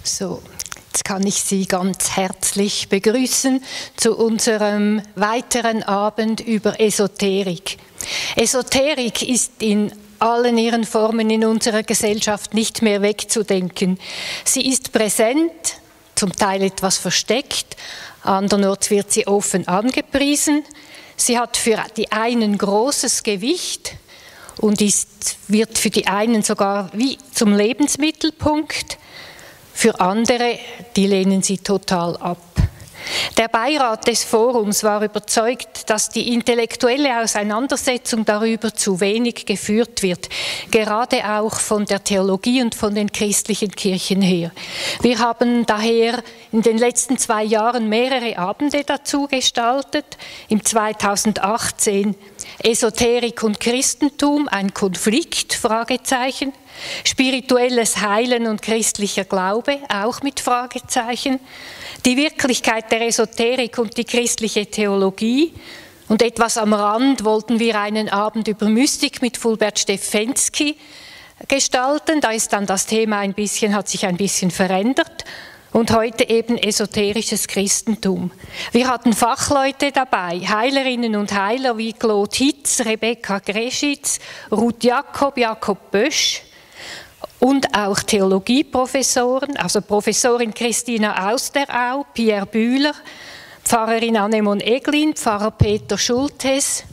So, jetzt kann ich Sie ganz herzlich begrüßen zu unserem weiteren Abend über Esoterik. Esoterik ist in allen ihren Formen in unserer Gesellschaft nicht mehr wegzudenken. Sie ist präsent, zum Teil etwas versteckt, andernorts wird sie offen angepriesen. Sie hat für die einen großes Gewicht und wird für die einen sogar wie zum Lebensmittelpunkt. Für andere, die lehnen sie total ab. Der Beirat des Forums war überzeugt, dass die intellektuelle Auseinandersetzung darüber zu wenig geführt wird, gerade auch von der Theologie und von den christlichen Kirchen her. Wir haben daher in den letzten 2 Jahren mehrere Abende dazu gestaltet. Im 2018 Esoterik und Christentum, ein Konflikt, Fragezeichen. Spirituelles Heilen und christlicher Glaube, auch mit Fragezeichen. Die Wirklichkeit der Esoterik und die christliche Theologie. Und etwas am Rand wollten wir einen Abend über Mystik mit Fulbert Stefensky gestalten. Da ist dann das Thema hat sich ein bisschen verändert. Und heute eben esoterisches Christentum. Wir hatten Fachleute dabei, Heilerinnen und Heiler wie Claude Hitz, Rebecca Greschitz, Ruth Jakob, Jakob Bösch. Und auch Theologieprofessoren, also Professorin Christina Austerau, Pierre Bühler, Pfarrerin Annemon Eglin, Pfarrer Peter Schultes.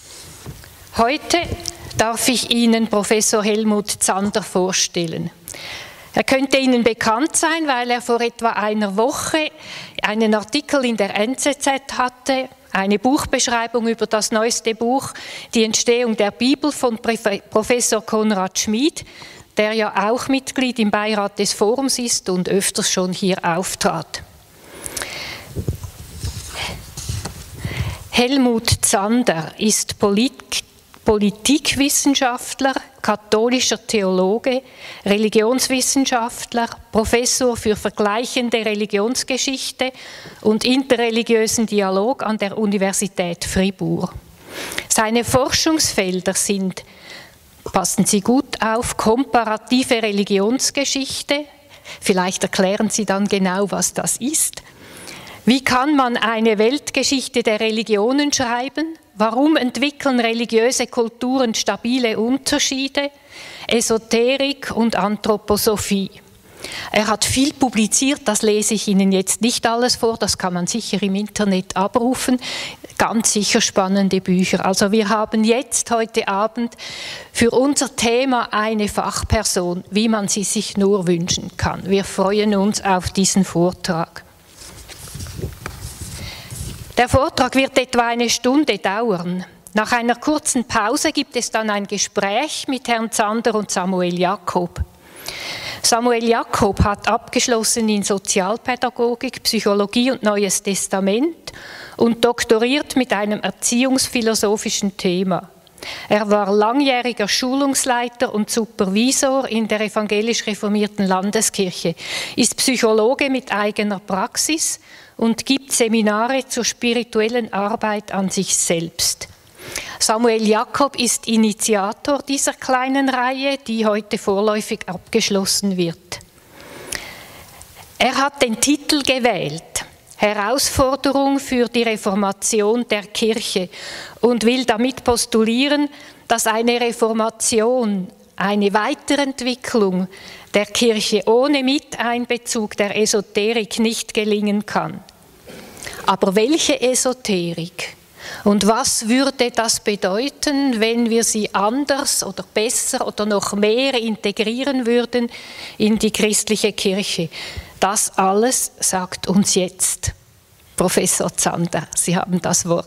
Heute darf ich Ihnen Professor Helmut Zander vorstellen. Er könnte Ihnen bekannt sein, weil er vor etwa einer Woche einen Artikel in der NZZ hatte, eine Buchbeschreibung über das neueste Buch, die Entstehung der Bibel von Professor Konrad Schmid, der ja auch Mitglied im Beirat des Forums ist und öfters schon hier auftrat. Helmut Zander ist Politikwissenschaftler, katholischer Theologe, Religionswissenschaftler, Professor für vergleichende Religionsgeschichte und interreligiösen Dialog an der Universität Fribourg. Seine Forschungsfelder sind, passen Sie gut auf, komparative Religionsgeschichte, vielleicht erklären Sie dann genau, was das ist. Wie kann man eine Weltgeschichte der Religionen schreiben? Warum entwickeln religiöse Kulturen stabile Unterschiede? Esoterik und Anthroposophie. Er hat viel publiziert, das lese ich Ihnen jetzt nicht alles vor, das kann man sicher im Internet abrufen. Ganz sicher spannende Bücher. Also wir haben jetzt heute Abend für unser Thema eine Fachperson, wie man sie sich nur wünschen kann. Wir freuen uns auf diesen Vortrag. Der Vortrag wird etwa 1 Stunde dauern. Nach einer kurzen Pause gibt es dann ein Gespräch mit Herrn Zander und Samuel Jakob. Samuel Jakob hat abgeschlossen in Sozialpädagogik, Psychologie und Neues Testament und doktoriert mit einem erziehungsphilosophischen Thema. Er war langjähriger Schulungsleiter und Supervisor in der evangelisch-reformierten Landeskirche, ist Psychologe mit eigener Praxis und gibt Seminare zur spirituellen Arbeit an sich selbst. Samuel Jakob ist Initiator dieser kleinen Reihe, die heute vorläufig abgeschlossen wird. Er hat den Titel gewählt, Herausforderung für die Reformation der Kirche, und will damit postulieren, dass eine Reformation, eine Weiterentwicklung der Kirche ohne Miteinbezug der Esoterik nicht gelingen kann. Aber welche Esoterik? Und was würde das bedeuten, wenn wir sie anders oder besser oder noch mehr integrieren würden in die christliche Kirche? Das alles sagt uns jetzt Professor Zander. Sie haben das Wort.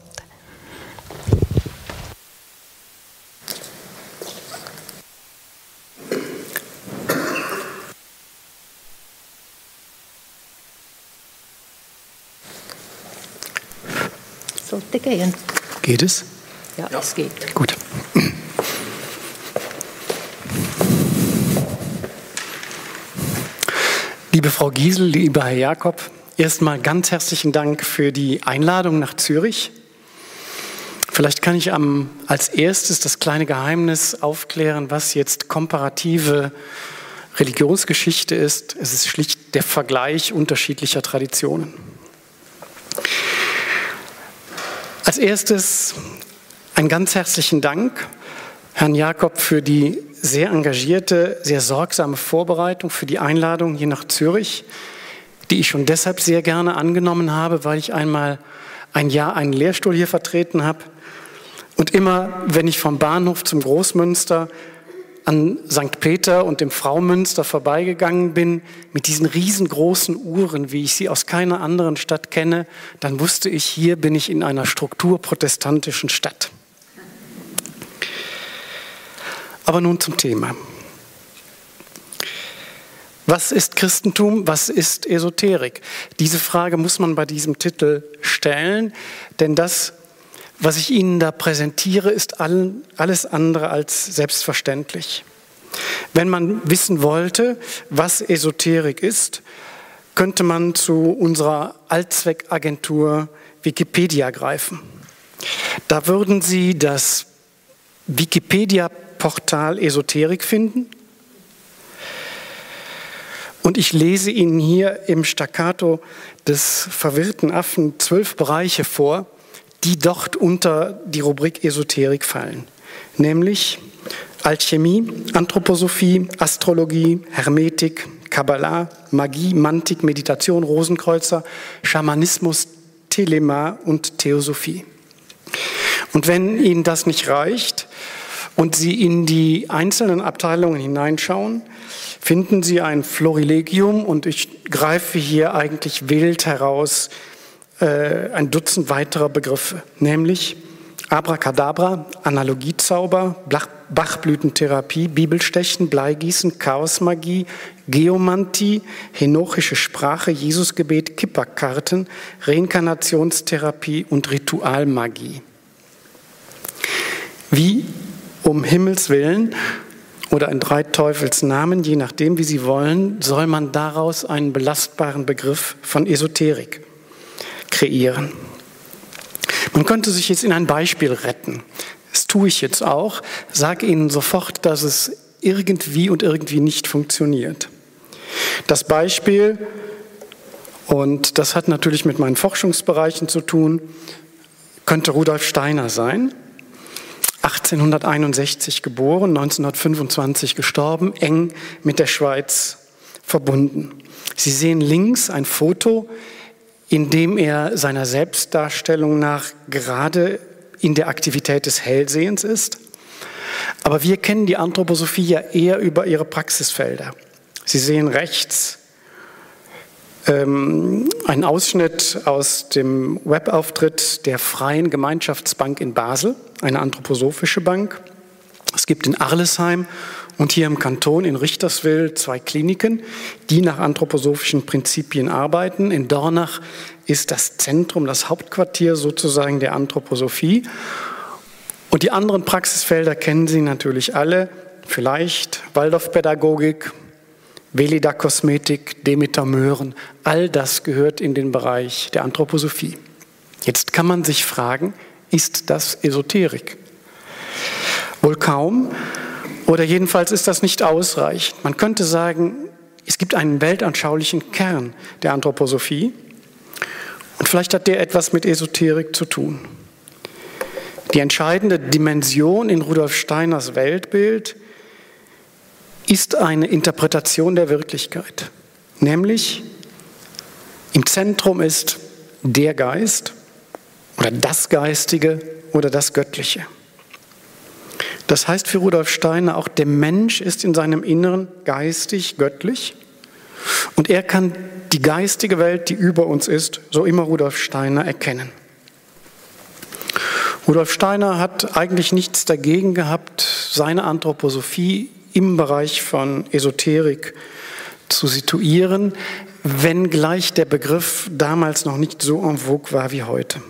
Sollte gehen. Geht es? Ja, es geht. Gut. Liebe Frau Giesel, lieber Herr Jakob, erstmal ganz herzlichen Dank für die Einladung nach Zürich. Vielleicht kann ich als erstes das kleine Geheimnis aufklären, was jetzt komparative Religionsgeschichte ist, es ist schlicht der Vergleich unterschiedlicher Traditionen. Als erstes einen ganz herzlichen Dank, Herrn Jakob, für die sehr engagierte, sehr sorgsame Vorbereitung, für die Einladung hier nach Zürich, die ich schon deshalb sehr gerne angenommen habe, weil ich einmal ein Jahr einen Lehrstuhl hier vertreten habe. Und immer, wenn ich vom Bahnhof zum Großmünster an St. Peter und dem Fraumünster vorbeigegangen bin, mit diesen riesengroßen Uhren, wie ich sie aus keiner anderen Stadt kenne, dann wusste ich, hier bin ich in einer strukturprotestantischen Stadt. Aber nun zum Thema. Was ist Christentum? Was ist Esoterik? Diese Frage muss man bei diesem Titel stellen, denn das, was ich Ihnen da präsentiere, ist alles andere als selbstverständlich. Wenn man wissen wollte, was Esoterik ist, könnte man zu unserer Allzweckagentur Wikipedia greifen. Da würden Sie das Wikipedia-Portal Esoterik finden. Und ich lese Ihnen hier im Staccato des verwirrten Affen 12 Bereiche vor, die dort unter die Rubrik Esoterik fallen. Nämlich Alchemie, Anthroposophie, Astrologie, Hermetik, Kabbalah, Magie, Mantik, Meditation, Rosenkreuzer, Schamanismus, Telema und Theosophie. Und wenn Ihnen das nicht reicht und Sie in die einzelnen Abteilungen hineinschauen, finden Sie ein Florilegium, und ich greife hier eigentlich wild heraus ein Dutzend weiterer Begriffe, nämlich Abracadabra, Analogiezauber, Bachblütentherapie, Bibelstechen, Bleigießen, Chaosmagie, Geomantie, henochische Sprache, Jesusgebet, Kipperkarten, Reinkarnationstherapie und Ritualmagie. Wie um Himmels Willen oder in 3 Teufels Namen, je nachdem, wie Sie wollen, soll man daraus einen belastbaren Begriff von Esoterik kreieren? Man könnte sich jetzt in ein Beispiel retten. Das tue ich jetzt auch. Sage Ihnen sofort, dass es irgendwie und irgendwie nicht funktioniert. Das Beispiel, und das hat natürlich mit meinen Forschungsbereichen zu tun, könnte Rudolf Steiner sein. 1861 geboren, 1925 gestorben, eng mit der Schweiz verbunden. Sie sehen links ein Foto, in dem er seiner Selbstdarstellung nach gerade in der Aktivität des Hellsehens ist. Aber wir kennen die Anthroposophie ja eher über ihre Praxisfelder. Sie sehen rechts einen Ausschnitt aus dem Webauftritt der Freien Gemeinschaftsbank in Basel, eine anthroposophische Bank. Es gibt in Arlesheim und hier im Kanton in Richterswil 2 Kliniken, die nach anthroposophischen Prinzipien arbeiten. In Dornach ist das Zentrum, das Hauptquartier sozusagen der Anthroposophie. Und die anderen Praxisfelder kennen Sie natürlich alle, vielleicht Waldorfpädagogik, Veleda Kosmetik, Demeter Möhren, all das gehört in den Bereich der Anthroposophie. Jetzt kann man sich fragen, ist das Esoterik? Wohl kaum, oder jedenfalls ist das nicht ausreichend. Man könnte sagen, es gibt einen weltanschaulichen Kern der Anthroposophie und vielleicht hat der etwas mit Esoterik zu tun. Die entscheidende Dimension in Rudolf Steiners Weltbild ist eine Interpretation der Wirklichkeit, nämlich im Zentrum ist der Geist oder das Geistige oder das Göttliche. Das heißt für Rudolf Steiner auch, der Mensch ist in seinem Inneren geistig, göttlich, und er kann die geistige Welt, die über uns ist, so immer Rudolf Steiner, erkennen. Rudolf Steiner hat eigentlich nichts dagegen gehabt, seine Anthroposophie im Bereich von Esoterik zu situieren, wenngleich der Begriff damals noch nicht so en vogue war wie heute.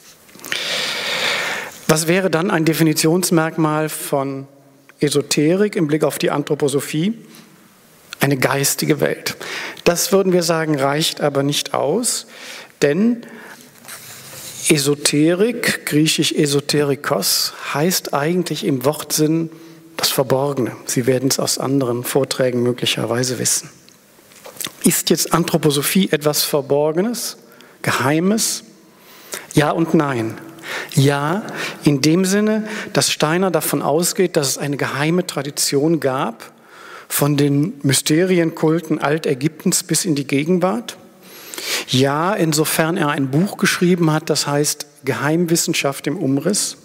Was wäre dann ein Definitionsmerkmal von Esoterik im Blick auf die Anthroposophie? Eine geistige Welt. Das würden wir sagen, reicht aber nicht aus, denn Esoterik, griechisch Esoterikos, heißt eigentlich im Wortsinn das Verborgene. Sie werden es aus anderen Vorträgen möglicherweise wissen. Ist jetzt Anthroposophie etwas Verborgenes, Geheimes? Ja und nein. Ja, in dem Sinne, dass Steiner davon ausgeht, dass es eine geheime Tradition gab, von den Mysterienkulten Altägyptens bis in die Gegenwart. Ja, insofern er ein Buch geschrieben hat, das heißt Geheimwissenschaft im Umriss.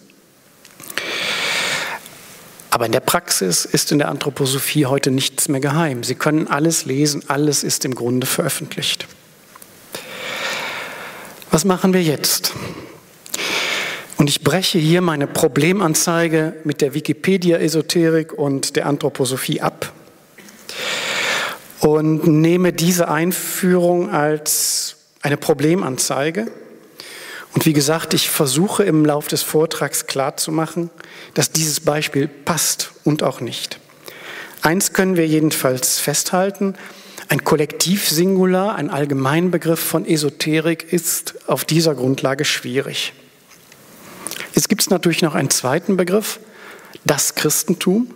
Aber in der Praxis ist in der Anthroposophie heute nichts mehr geheim. Sie können alles lesen, alles ist im Grunde veröffentlicht. Was machen wir jetzt? Und ich breche hier meine Problemanzeige mit der Wikipedia-Esoterik und der Anthroposophie ab und nehme diese Einführung als eine Problemanzeige. Und wie gesagt, ich versuche im Laufe des Vortrags klarzumachen, dass dieses Beispiel passt und auch nicht. Eins können wir jedenfalls festhalten: Ein Kollektivsingular, ein Allgemeinbegriff von Esoterik ist auf dieser Grundlage schwierig. Jetzt gibt es natürlich noch einen zweiten Begriff, das Christentum.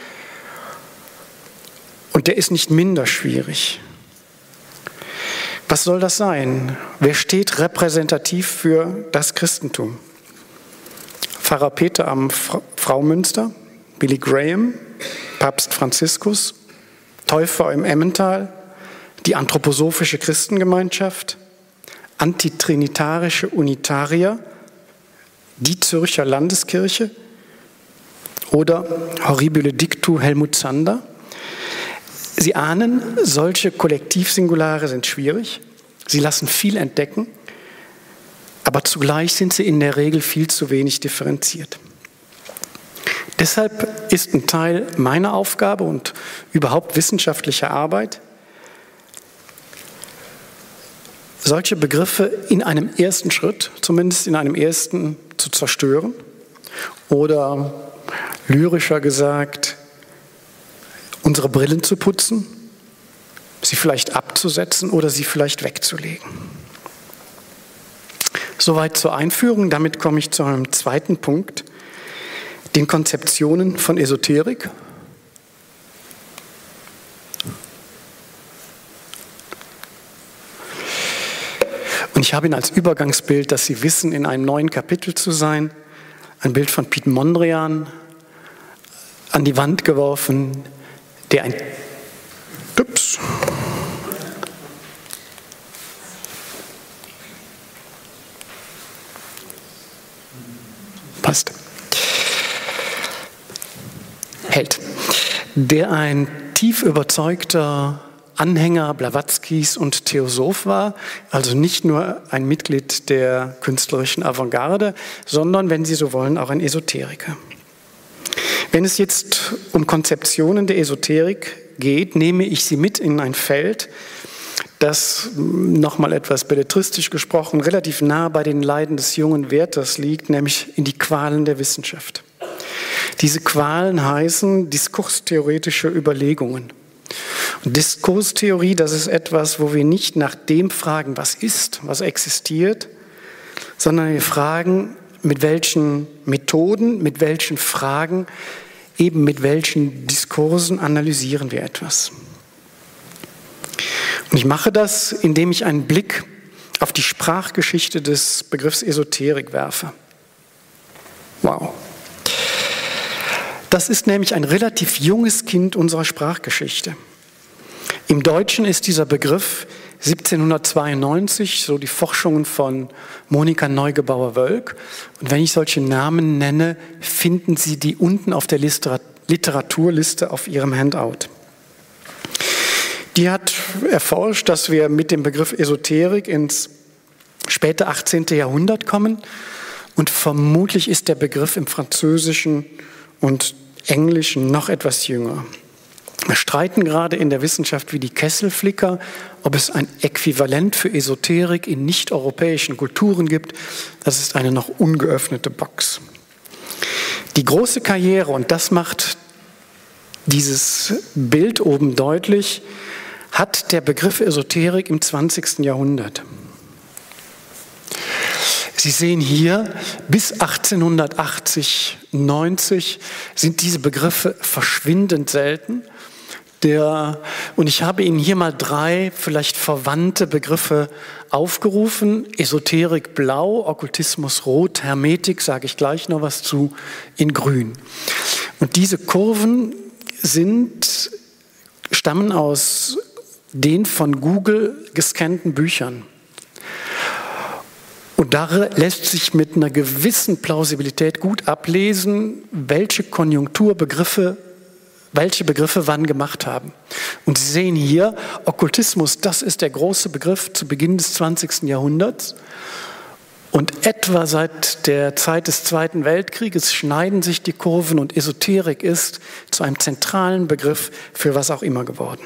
Und der ist nicht minder schwierig. Was soll das sein? Wer steht repräsentativ für das Christentum? Pfarrer Peter am Fraumünster, Billy Graham, Papst Franziskus, Täufer im Emmental, die anthroposophische Christengemeinschaft, antitrinitarische Unitarier, die Zürcher Landeskirche oder Horribile Dictu Helmut Zander. Sie ahnen, solche Kollektivsingulare sind schwierig, sie lassen viel entdecken, aber zugleich sind sie in der Regel viel zu wenig differenziert. Deshalb ist ein Teil meiner Aufgabe und überhaupt wissenschaftlicher Arbeit, solche Begriffe in einem ersten Schritt, zumindest in einem ersten, zu zerstören oder lyrischer gesagt, unsere Brillen zu putzen, sie vielleicht abzusetzen oder sie vielleicht wegzulegen. Soweit zur Einführung. Damit komme ich zu einem zweiten Punkt, den Konzeptionen von Esoterik. Und ich habe ihn als Übergangsbild, dass Sie wissen, in einem neuen Kapitel zu sein, ein Bild von Piet Mondrian an die Wand geworfen, der ein passt. Held, der ein tief überzeugter Anhänger Blavatskys und Theosoph war, also nicht nur ein Mitglied der künstlerischen Avantgarde, sondern, wenn Sie so wollen, auch ein Esoteriker. Wenn es jetzt um Konzeptionen der Esoterik geht, nehme ich Sie mit in ein Feld, das, nochmal etwas belletristisch gesprochen, relativ nah bei den Leiden des jungen Werthers liegt, nämlich in die Qualen der Wissenschaft. Diese Qualen heißen diskurstheoretische Überlegungen. Und Diskurstheorie, das ist etwas, wo wir nicht nach dem fragen, was ist, was existiert, sondern wir fragen, mit welchen Methoden, mit welchen Fragen, eben mit welchen Diskursen analysieren wir etwas. Und ich mache das, indem ich einen Blick auf die Sprachgeschichte des Begriffs Esoterik werfe. Wow. Das ist nämlich ein relativ junges Kind unserer Sprachgeschichte. Im Deutschen ist dieser Begriff 1792, so die Forschungen von Monika Neugebauer-Wölk. Und wenn ich solche Namen nenne, finden Sie die unten auf der Literaturliste auf Ihrem Handout. Die hat erforscht, dass wir mit dem Begriff Esoterik ins späte 18. Jahrhundert kommen. Und vermutlich ist der Begriff im Französischen und Englischen noch etwas jünger. Wir streiten gerade in der Wissenschaft wie die Kesselflicker, ob es ein Äquivalent für Esoterik in nicht-europäischen Kulturen gibt. Das ist eine noch ungeöffnete Box. Die große Karriere, und das macht dieses Bild oben deutlich, hat der Begriff Esoterik im 20. Jahrhundert. Sie sehen hier, bis 1880, 90 sind diese Begriffe verschwindend selten. Und ich habe Ihnen hier mal 3 vielleicht verwandte Begriffe aufgerufen. Esoterik blau, Okkultismus rot, Hermetik, sage ich gleich noch was zu, in grün. Und diese Kurven stammen aus den von Google gescannten Büchern. Und da lässt sich mit einer gewissen Plausibilität gut ablesen, welche Konjunkturbegriffe, welche Begriffe wann gemacht haben. Und Sie sehen hier, Okkultismus, das ist der große Begriff zu Beginn des 20. Jahrhunderts. Und etwa seit der Zeit des Zweiten Weltkrieges schneiden sich die Kurven und Esoterik ist zu einem zentralen Begriff für was auch immer geworden.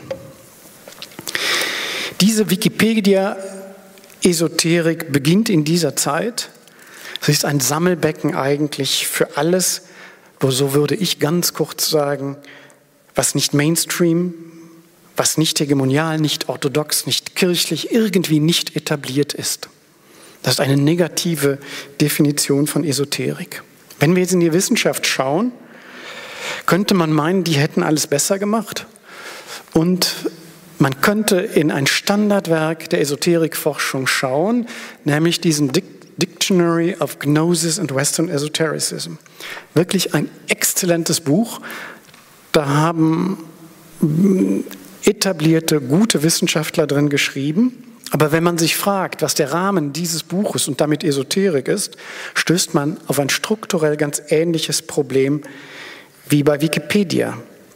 Diese Wikipedia-Esoterik beginnt in dieser Zeit. Es ist ein Sammelbecken eigentlich für alles, so würde ich ganz kurz sagen, was nicht Mainstream, was nicht hegemonial, nicht orthodox, nicht kirchlich, irgendwie nicht etabliert ist. Das ist eine negative Definition von Esoterik. Wenn wir jetzt in die Wissenschaft schauen, könnte man meinen, die hätten alles besser gemacht. Und man könnte in ein Standardwerk der Esoterikforschung schauen, nämlich diesen Dictionary of Gnosis and Western Esotericism. Wirklich ein exzellentes Buch. Da haben etablierte, gute Wissenschaftler drin geschrieben. Aber wenn man sich fragt, was der Rahmen dieses Buches und damit Esoterik ist, stößt man auf ein strukturell ganz ähnliches Problem wie bei Wikipedia.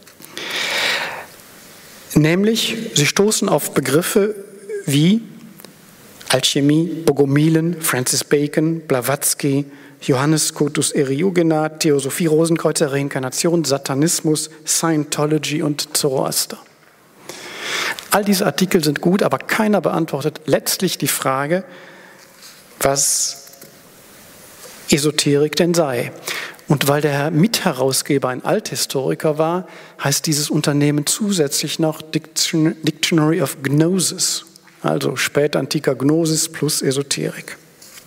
Nämlich, sie stoßen auf Begriffe wie Alchemie, Bogomilen, Francis Bacon, Blavatsky, Johannes Scotus Eriugena, Theosophie Rosenkreuzer, Reinkarnation, Satanismus, Scientology und Zoroaster. All diese Artikel sind gut, aber keiner beantwortet letztlich die Frage, was Esoterik denn sei. Und weil der Mitherausgeber ein Althistoriker war, heißt dieses Unternehmen zusätzlich noch Dictionary of Gnosis, also spätantiker Gnosis plus Esoterik.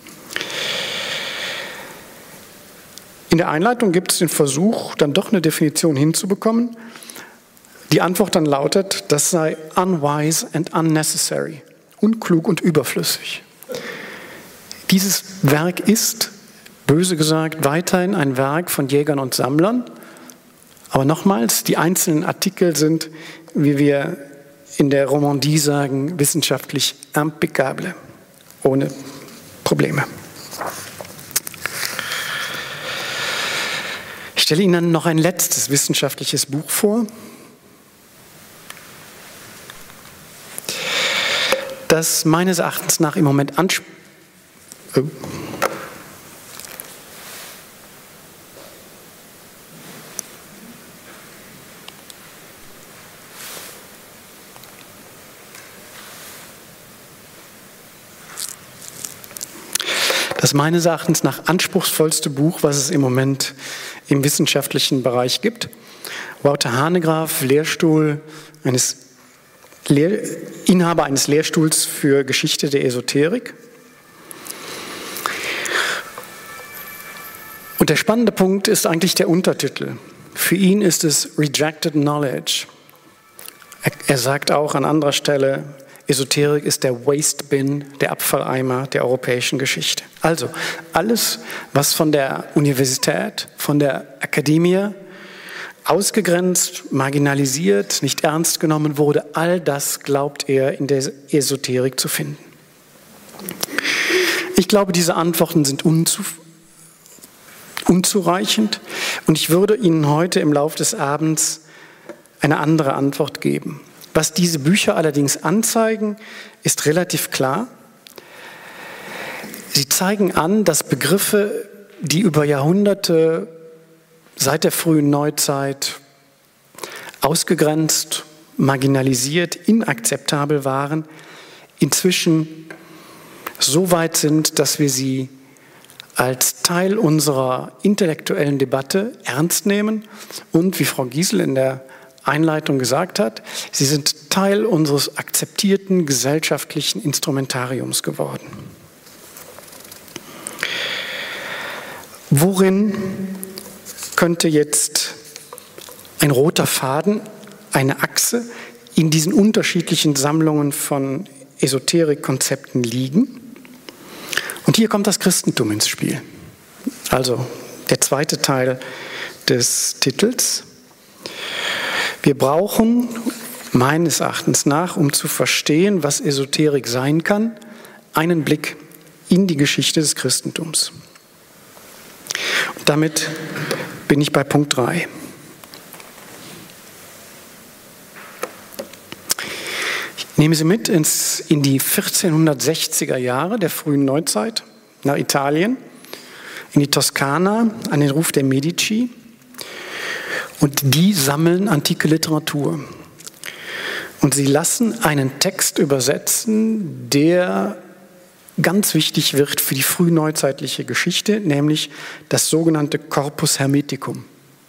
In der Einleitung gibt es den Versuch, dann doch eine Definition hinzubekommen. Die Antwort dann lautet, das sei unwise and unnecessary, unklug und überflüssig. Dieses Werk ist, böse gesagt, weiterhin ein Werk von Jägern und Sammlern. Aber nochmals, die einzelnen Artikel sind, wie wir in der Romandie sagen, wissenschaftlich impeccable, ohne Probleme. Ich stelle Ihnen noch ein letztes wissenschaftliches Buch vor, das meines Erachtens nach im Moment das meines Erachtens nach anspruchsvollste Buch, was es im Moment im wissenschaftlichen Bereich gibt. Wouter Hanegraaff, Inhaber eines Lehrstuhls für Geschichte der Esoterik. Und der spannende Punkt ist eigentlich der Untertitel. Für ihn ist es Rejected Knowledge. Er sagt auch an anderer Stelle, Esoterik ist der Waste Bin, der Abfalleimer der europäischen Geschichte. Also alles, was von der Universität, von der Akademie ausgegrenzt, marginalisiert, nicht ernst genommen wurde, all das glaubt er in der Esoterik zu finden. Ich glaube, diese Antworten sind unzureichend und ich würde Ihnen heute im Laufe des Abends eine andere Antwort geben. Was diese Bücher allerdings anzeigen, ist relativ klar. Sie zeigen an, dass Begriffe, die über Jahrhunderte seit der frühen Neuzeit ausgegrenzt, marginalisiert, inakzeptabel waren, inzwischen so weit sind, dass wir sie als Teil unserer intellektuellen Debatte ernst nehmen und, wie Frau Giesel in der Einleitung gesagt hat, sie sind Teil unseres akzeptierten gesellschaftlichen Instrumentariums geworden. Worin könnte jetzt ein roter Faden, eine Achse in diesen unterschiedlichen Sammlungen von Esoterikkonzepten liegen? Und hier kommt das Christentum ins Spiel. Also der zweite Teil des Titels. Wir brauchen meines Erachtens nach, um zu verstehen, was Esoterik sein kann, einen Blick in die Geschichte des Christentums. Und damit bin ich bei Punkt 3. Ich nehme Sie mit in die 1460er Jahre der frühen Neuzeit, nach Italien, in die Toskana, an den Ruf der Medici. Und die sammeln antike Literatur. Und sie lassen einen Text übersetzen, der ganz wichtig wird für die frühneuzeitliche Geschichte, nämlich das sogenannte Corpus Hermeticum,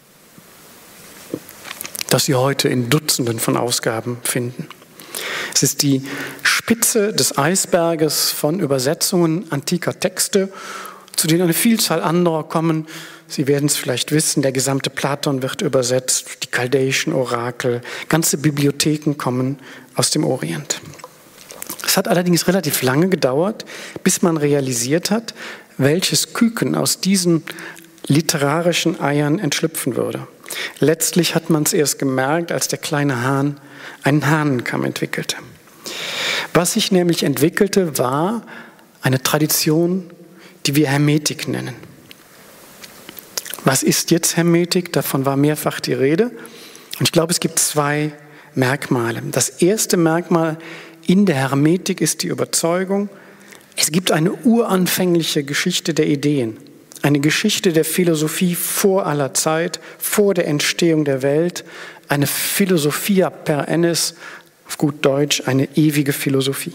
das Sie heute in Dutzenden von Ausgaben finden. Es ist die Spitze des Eisberges von Übersetzungen antiker Texte, zu denen eine Vielzahl anderer kommen. Sie werden es vielleicht wissen, der gesamte Platon wird übersetzt, die chaldäischen Orakel, ganze Bibliotheken kommen aus dem Orient. Es hat allerdings relativ lange gedauert, bis man realisiert hat, welches Küken aus diesen literarischen Eiern entschlüpfen würde. Letztlich hat man es erst gemerkt, als der kleine Hahn einen Hahnenkamm entwickelte. Was sich nämlich entwickelte, war eine Tradition, die wir Hermetik nennen. Was ist jetzt Hermetik? Davon war mehrfach die Rede. Und ich glaube, es gibt zwei Merkmale. Das erste Merkmal in der Hermetik ist die Überzeugung, es gibt eine uranfängliche Geschichte der Ideen, eine Geschichte der Philosophie vor aller Zeit, vor der Entstehung der Welt, eine Philosophia per ennis, auf gut Deutsch, eine ewige Philosophie.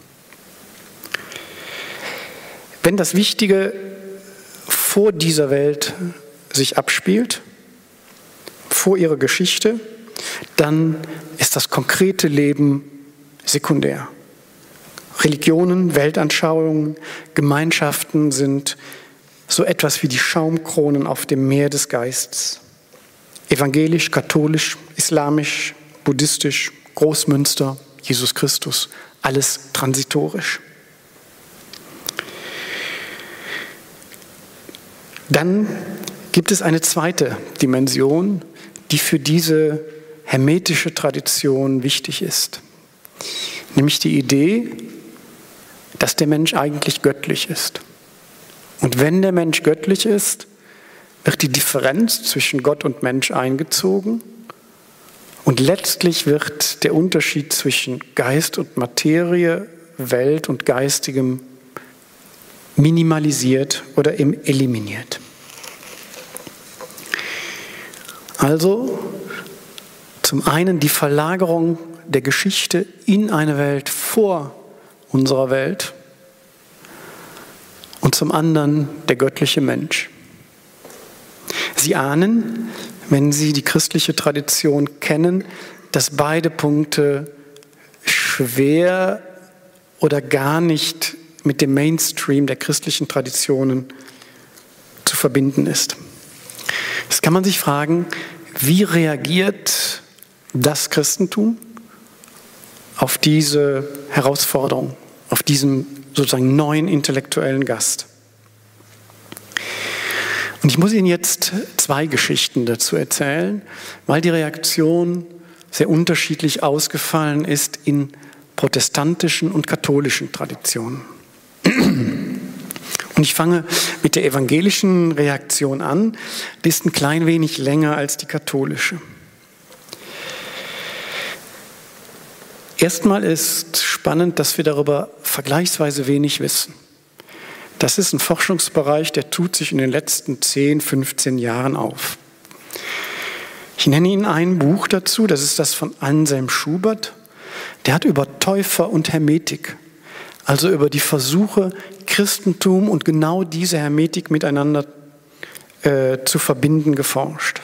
Wenn das Wichtige vor dieser Welt sich abspielt, vor ihrer Geschichte, dann ist das konkrete Leben sekundär. Religionen, Weltanschauungen, Gemeinschaften sind so etwas wie die Schaumkronen auf dem Meer des Geistes. Evangelisch, katholisch, islamisch, buddhistisch, Großmünster, Jesus Christus, alles transitorisch. Dann gibt es eine zweite Dimension, die für diese hermetische Tradition wichtig ist. Nämlich die Idee, dass der Mensch eigentlich göttlich ist. Und wenn der Mensch göttlich ist, wird die Differenz zwischen Gott und Mensch eingezogen und letztlich wird der Unterschied zwischen Geist und Materie, Welt und Geistigem minimalisiert oder eliminiert. Also zum einen die Verlagerung der Geschichte in eine Welt vor unserer Welt und zum anderen der göttliche Mensch. Sie ahnen, wenn Sie die christliche Tradition kennen, dass beide Punkte schwer oder gar nicht mit dem Mainstream der christlichen Traditionen zu verbinden ist. Jetzt kann man sich fragen, wie reagiert das Christentum auf diese Herausforderung, auf diesen sozusagen neuen intellektuellen Gast? Und ich muss Ihnen jetzt zwei Geschichten dazu erzählen, weil die Reaktion sehr unterschiedlich ausgefallen ist in protestantischen und katholischen Traditionen. Und ich fange mit der evangelischen Reaktion an, die ist ein klein wenig länger als die katholische. Erstmal ist spannend, dass wir darüber vergleichsweise wenig wissen. Das ist ein Forschungsbereich, der tut sich in den letzten 10, 15 Jahren auf. Ich nenne Ihnen ein Buch dazu, das ist das von Anselm Schubert. Der hat über Täufer und Hermetik, also über die Versuche, Christentum und genau diese Hermetik miteinander zu verbinden, geforscht.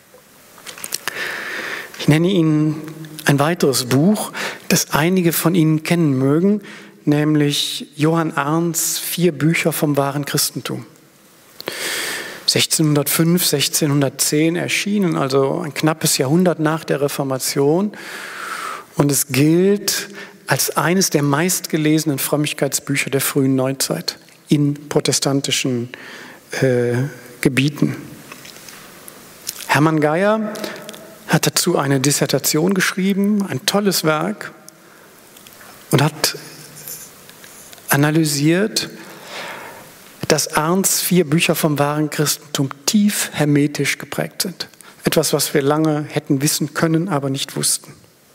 Ich nenne Ihnen ein weiteres Buch, das einige von Ihnen kennen mögen, nämlich Johann Arndts 4 Bücher vom wahren Christentum. 1605, 1610 erschienen, also ein knappes Jahrhundert nach der Reformation. Und es gilt als eines der meistgelesenen Frömmigkeitsbücher der frühen Neuzeit in protestantischen Gebieten. Hermann Geier hat dazu eine Dissertation geschrieben, ein tolles Werk, und hat analysiert, dass Arndts 4 Bücher vom wahren Christentum tief hermetisch geprägt sind. Etwas, was wir lange hätten wissen können, aber nicht wussten.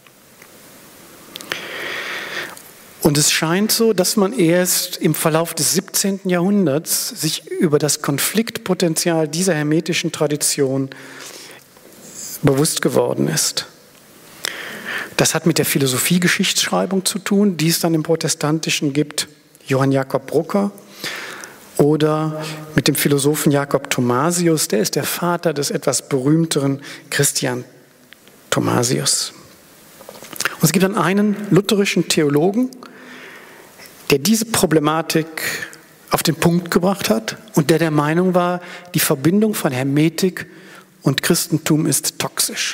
Und es scheint so, dass man erst im Verlauf des 17. Jahrhunderts sich über das Konfliktpotenzial dieser hermetischen Tradition bewusst geworden ist. Das hat mit der Philosophie-Geschichtsschreibung zu tun, die es dann im Protestantischen gibt, Johann Jakob Brucker, oder mit dem Philosophen Jakob Thomasius, der ist der Vater des etwas berühmteren Christian Thomasius. Und es gibt dann einen lutherischen Theologen, der diese Problematik auf den Punkt gebracht hat und der Meinung war, die Verbindung von Hermetik und Christentum ist toxisch.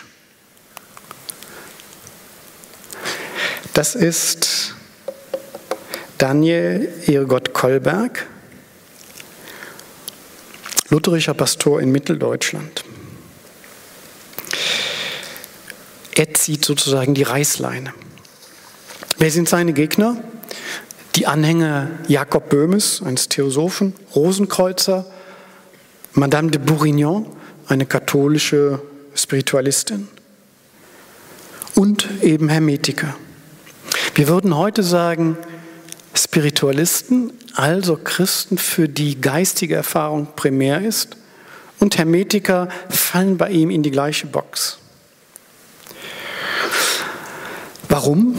Das ist Daniel Irgot Kolberg, lutherischer Pastor in Mitteldeutschland. Er zieht sozusagen die Reißleine. Wer sind seine Gegner? Die Anhänger Jakob Böhmes, eines Theosophen, Rosenkreuzer, Madame de Bourignon, eine katholische Spiritualistin, und eben Hermetiker. Wir würden heute sagen, Spiritualisten, also Christen, für die geistige Erfahrung primär ist, und Hermetiker fallen bei ihm in die gleiche Box. Warum?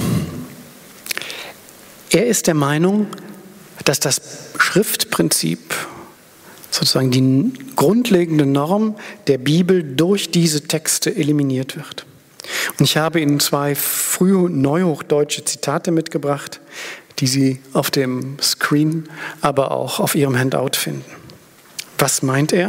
Er ist der Meinung, dass das Schriftprinzip, sozusagen die grundlegende Norm der Bibel, durch diese Texte eliminiert wird. Und ich habe Ihnen 2 frühe neuhochdeutsche Zitate mitgebracht, die Sie auf dem Screen, aber auch auf Ihrem Handout finden. Was meint er?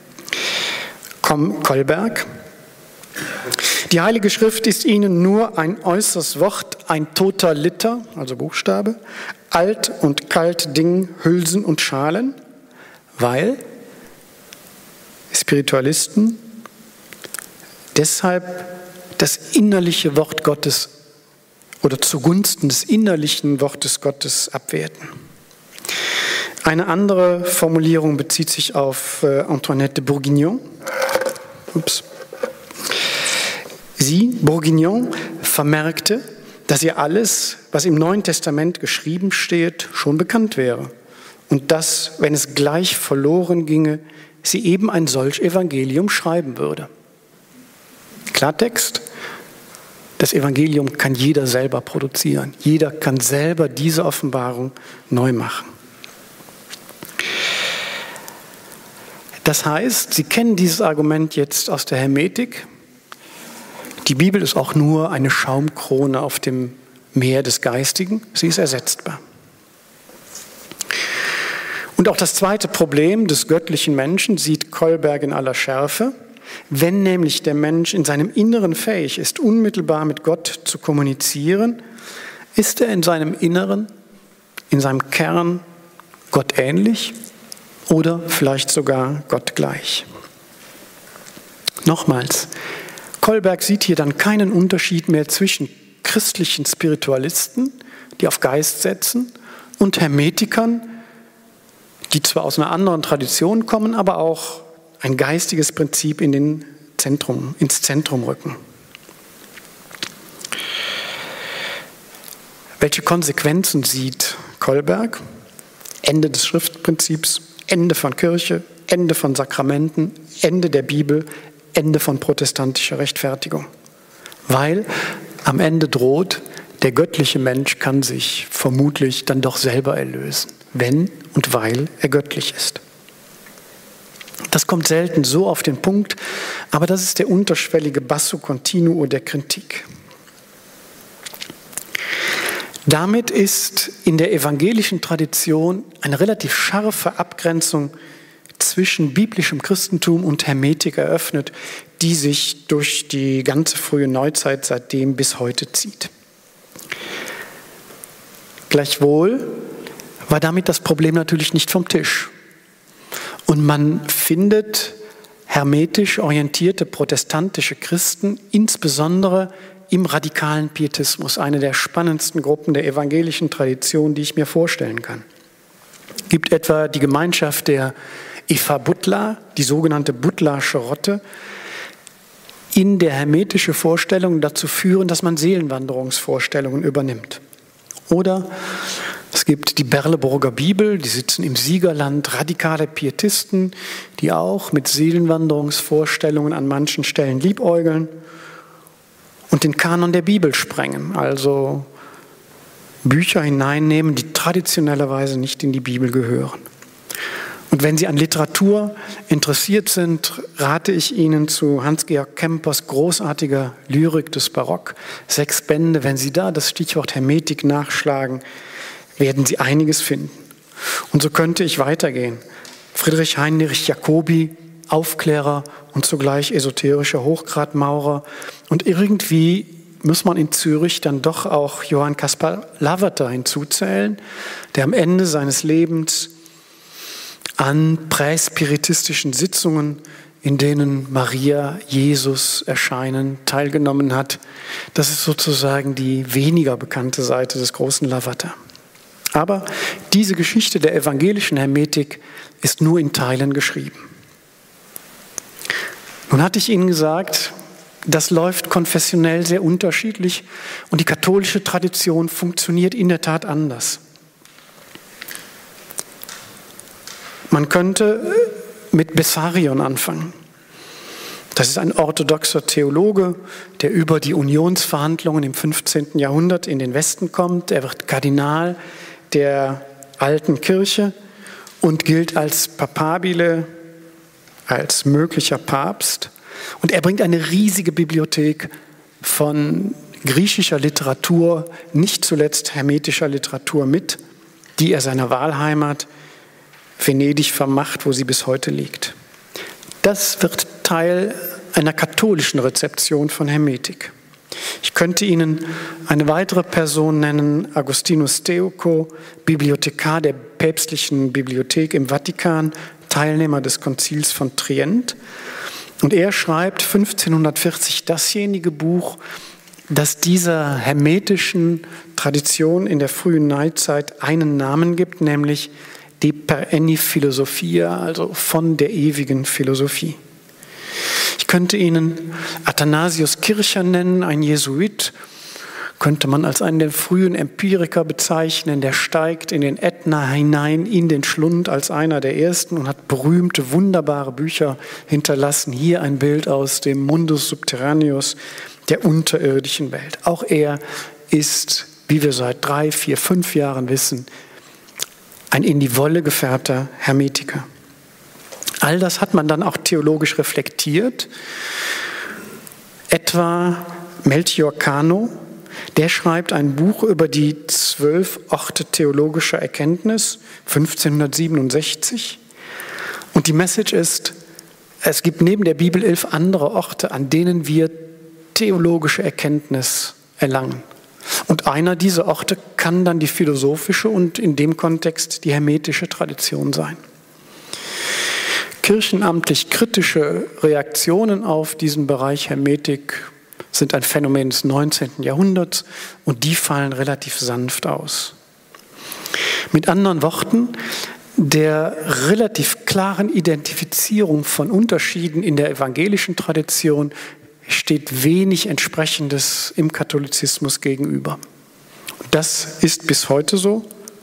Kolberg: Die Heilige Schrift ist ihnen nur ein äußeres Wort, ein toter Liter, also Buchstabe, alt und kalt Ding, Hülsen und Schalen, weil Spiritualisten deshalb das innerliche Wort Gottes oder zugunsten des innerlichen Wortes Gottes abwerten. Eine andere Formulierung bezieht sich auf Antoinette de Bourguignon. Sie, Bourguignon, vermerkte, dass ihr alles, was im Neuen Testament geschrieben steht, schon bekannt wäre und dass, wenn es gleich verloren ginge, sie eben ein solch Evangelium schreiben würde. Klartext: Das Evangelium kann jeder selber produzieren. Jeder kann selber diese Offenbarung neu machen. Das heißt, Sie kennen dieses Argument jetzt aus der Hermetik. Die Bibel ist auch nur eine Schaumkrone auf dem Meer des Geistigen. Sie ist ersetzbar. Und auch das zweite Problem des göttlichen Menschen sieht Kolberg in aller Schärfe. Wenn nämlich der Mensch in seinem Inneren fähig ist, unmittelbar mit Gott zu kommunizieren, ist er in seinem Inneren, in seinem Kern Gott ähnlich oder vielleicht sogar Gott gleich. Nochmals, Kolberg sieht hier dann keinen Unterschied mehr zwischen christlichen Spiritualisten, die auf Geist setzen, und Hermetikern, die zwar aus einer anderen Tradition kommen, aber auch ein geistiges Prinzip ins Zentrum rücken. Welche Konsequenzen sieht Kolberg? Ende des Schriftprinzips, Ende von Kirche, Ende von Sakramenten, Ende der Bibel, Ende von protestantischer Rechtfertigung. Weil am Ende droht, der göttliche Mensch kann sich vermutlich dann doch selber erlösen, wenn und weil er göttlich ist. Das kommt selten so auf den Punkt, aber das ist der unterschwellige Basso continuo der Kritik. Damit ist in der evangelischen Tradition eine relativ scharfe Abgrenzung zwischen biblischem Christentum und Hermetik eröffnet, die sich durch die ganze frühe Neuzeit seitdem bis heute zieht. Gleichwohl war damit das Problem natürlich nicht vom Tisch. Und man findet hermetisch orientierte protestantische Christen, insbesondere im radikalen Pietismus, eine der spannendsten Gruppen der evangelischen Tradition, die ich mir vorstellen kann. Es gibt etwa die Gemeinschaft der Eva Butler, die sogenannte Butlersche Rotte, in der hermetische Vorstellungen dazu führen, dass man Seelenwanderungsvorstellungen übernimmt. Oder es gibt die Berleburger Bibel, die sitzen im Siegerland, radikale Pietisten, die auch mit Seelenwanderungsvorstellungen an manchen Stellen liebäugeln und den Kanon der Bibel sprengen, also Bücher hineinnehmen, die traditionellerweise nicht in die Bibel gehören. Und wenn Sie an Literatur interessiert sind, rate ich Ihnen zu Hans-Georg Kempers großartiger Lyrik des Barock, 6 Bände. Wenn Sie da das Stichwort Hermetik nachschlagen, werden Sie einiges finden. Und so könnte ich weitergehen. Friedrich Heinrich Jacobi, Aufklärer und zugleich esoterischer Hochgradmaurer. Und irgendwie muss man in Zürich dann doch auch Johann Caspar Lavater hinzuzählen, der am Ende seines Lebens an präspiritistischen Sitzungen, in denen Maria, Jesus erscheinen, teilgenommen hat. Das ist sozusagen die weniger bekannte Seite des großen Lavater. Aber diese Geschichte der evangelischen Hermetik ist nur in Teilen geschrieben. Nun hatte ich Ihnen gesagt, das läuft konfessionell sehr unterschiedlich und die katholische Tradition funktioniert in der Tat anders. Man könnte mit Bessarion anfangen. Das ist ein orthodoxer Theologe, der über die Unionsverhandlungen im 15. Jahrhundert in den Westen kommt. Er wird Kardinal der alten Kirche und gilt als Papabile, als möglicher Papst. Und er bringt eine riesige Bibliothek von griechischer Literatur, nicht zuletzt hermetischer Literatur mit, die er seiner Wahlheimat Venedig vermacht, wo sie bis heute liegt. Das wird Teil einer katholischen Rezeption von Hermetik. Ich könnte Ihnen eine weitere Person nennen, Agustinus Steuco, Bibliothekar der päpstlichen Bibliothek im Vatikan, Teilnehmer des Konzils von Trient. Und er schreibt 1540 dasjenige Buch, das dieser hermetischen Tradition in der frühen Neuzeit einen Namen gibt, nämlich De perenni Philosophia, also von der ewigen Philosophie. Ich könnte Ihnen Athanasius Kircher nennen, ein Jesuit, könnte man als einen der frühen Empiriker bezeichnen, der steigt in den Ätna hinein, in den Schlund als einer der ersten und hat berühmte, wunderbare Bücher hinterlassen. Hier ein Bild aus dem Mundus Subterraneus, der unterirdischen Welt. Auch er ist, wie wir seit 3, 4, 5 Jahren wissen, ein in die Wolle gefärbter Hermetiker. All das hat man dann auch theologisch reflektiert. Etwa Melchior Cano, der schreibt ein Buch über die 12 Orte theologischer Erkenntnis, 1567. Und die Message ist, es gibt neben der Bibel 11 andere Orte, an denen wir theologische Erkenntnis erlangen. Und einer dieser Orte kann dann die philosophische und in dem Kontext die hermetische Tradition sein. Kirchenamtlich kritische Reaktionen auf diesen Bereich Hermetik sind ein Phänomen des 19. Jahrhunderts und die fallen relativ sanft aus. Mit anderen Worten, der relativ klaren Identifizierung von Unterschieden in der evangelischen Tradition steht wenig Entsprechendes im Katholizismus gegenüber. Das ist bis heute so.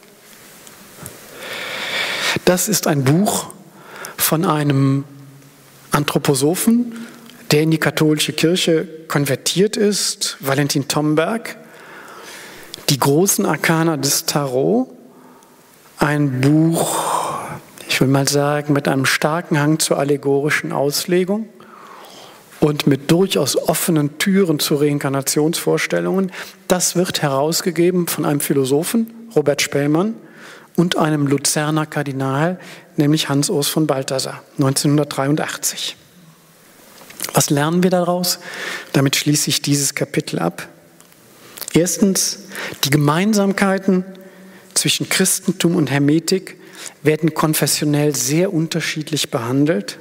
Das ist ein Buch von einem Anthroposophen, der in die katholische Kirche konvertiert ist, Valentin Tomberg, die großen Arkana des Tarot, ein Buch, ich will mal sagen, mit einem starken Hang zur allegorischen Auslegung und mit durchaus offenen Türen zu Reinkarnationsvorstellungen. Das wird herausgegeben von einem Philosophen, Robert Spellmann, und einem Luzerner Kardinal, nämlich Hans Urs von Balthasar, 1983. Was lernen wir daraus? Damit schließe ich dieses Kapitel ab. Erstens, die Gemeinsamkeiten zwischen Christentum und Hermetik werden konfessionell sehr unterschiedlich behandelt.